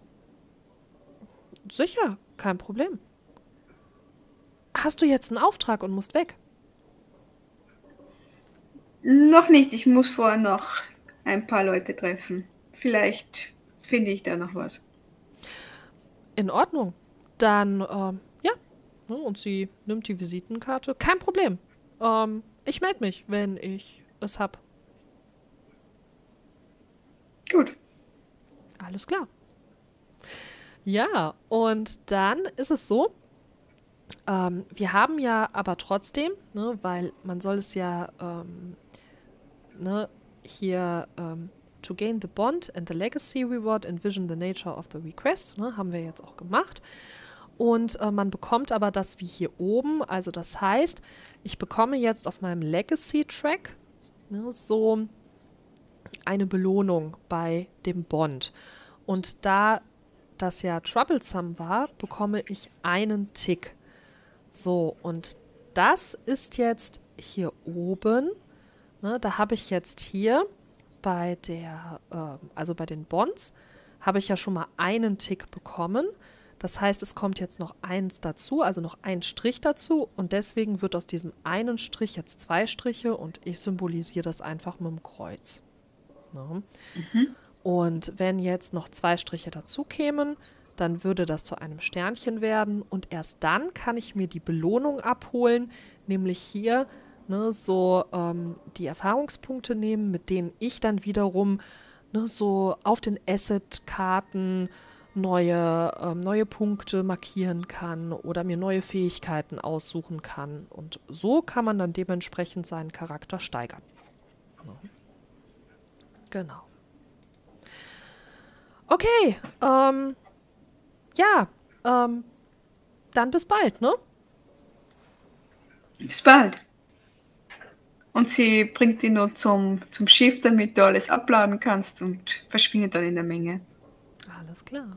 Sicher, kein Problem. Hast du jetzt einen Auftrag und musst weg? Noch nicht, ich muss vorher noch ein paar Leute treffen. Vielleicht finde ich da noch was. In Ordnung. Dann, ähm, ja. Ne, und sie nimmt die Visitenkarte. Kein Problem. Ähm, ich melde mich, wenn ich es hab. Gut. Alles klar. Ja, und dann ist es so, ähm, wir haben ja aber trotzdem, ne, weil man soll es ja ähm, ne, hier ähm, to gain the bond and the legacy reward, envision the nature of the request, ne, haben wir jetzt auch gemacht. Und äh, man bekommt aber das wie hier oben, also das heißt, ich bekomme jetzt auf meinem Legacy-Track ne, so eine Belohnung bei dem Bond. Und da das ja troublesome war, bekomme ich einen Tick. So, und das ist jetzt hier oben. Ne, da habe ich jetzt hier bei der, äh, also bei den Bonds, habe ich ja schon mal einen Tick bekommen. Das heißt, es kommt jetzt noch eins dazu, also noch ein Strich dazu. Und deswegen wird aus diesem einen Strich jetzt zwei Striche und ich symbolisiere das einfach mit dem Kreuz. Ne? Mhm. Und wenn jetzt noch zwei Striche dazu kämen, dann würde das zu einem Sternchen werden. Und erst dann kann ich mir die Belohnung abholen, nämlich hier ne, so ähm, die Erfahrungspunkte nehmen, mit denen ich dann wiederum ne, so auf den Asset-Karten neue, ähm, neue Punkte markieren kann oder mir neue Fähigkeiten aussuchen kann. Und so kann man dann dementsprechend seinen Charakter steigern. Ja. Genau. Okay, ähm, ja, ähm, dann bis bald, ne? Bis bald. Und sie bringt ihn noch zum, zum Schiff, damit du alles abladen kannst und verschwindet dann in der Menge. Alles klar.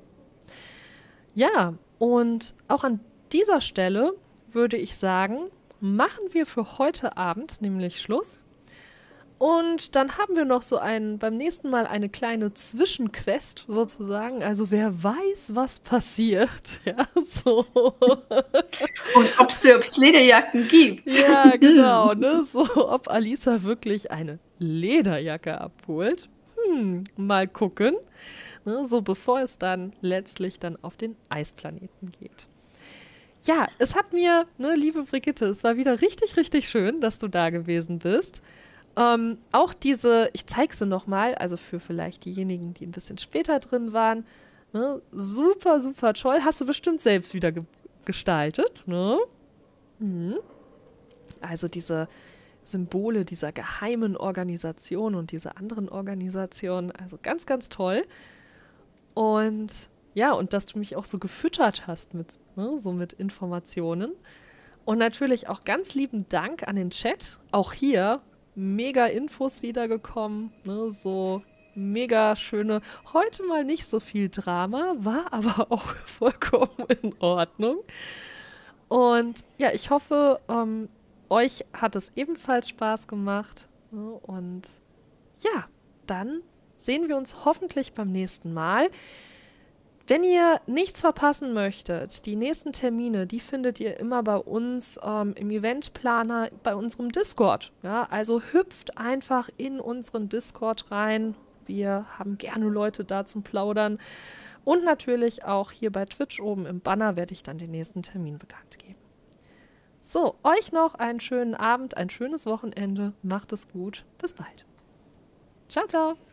Ja, und auch an dieser Stelle würde ich sagen, machen wir für heute Abend nämlich Schluss. Und dann haben wir noch so ein, beim nächsten Mal eine kleine Zwischenquest sozusagen. Also wer weiß, was passiert. Ja, so. Und ob es Lederjacken gibt. Ja, genau. Ne? So, ob Alisa wirklich eine Lederjacke abholt. Hm, mal gucken. Ne? So, bevor es dann letztlich dann auf den Eisplaneten geht. Ja, es hat mir, ne, liebe Brigitte, es war wieder richtig, richtig schön, dass du da gewesen bist. Ähm, auch diese, ich zeige sie nochmal, also für vielleicht diejenigen, die ein bisschen später drin waren, ne, super, super toll. Hast du bestimmt selbst wieder ge gestaltet, ne? Mhm. Also diese Symbole dieser geheimen Organisation und diese anderen Organisationen, also ganz, ganz toll. Und ja, und dass du mich auch so gefüttert hast mit, ne, so mit Informationen. Und natürlich auch ganz lieben Dank an den Chat. Auch hier mega Infos wiedergekommen, ne, so mega schöne, heute mal nicht so viel Drama, war aber auch vollkommen in Ordnung. Und ja, ich hoffe, ähm, euch hat es ebenfalls Spaß gemacht. Ne, und ja, dann sehen wir uns hoffentlich beim nächsten Mal. Wenn ihr nichts verpassen möchtet, die nächsten Termine, die findet ihr immer bei uns ähm, im Eventplaner, bei unserem Discord. Ja, also hüpft einfach in unseren Discord rein. Wir haben gerne Leute da zum Plaudern. Und natürlich auch hier bei Twitch oben im Banner werde ich dann den nächsten Termin bekannt geben. So, euch noch einen schönen Abend, ein schönes Wochenende. Macht es gut. Bis bald. Ciao, ciao.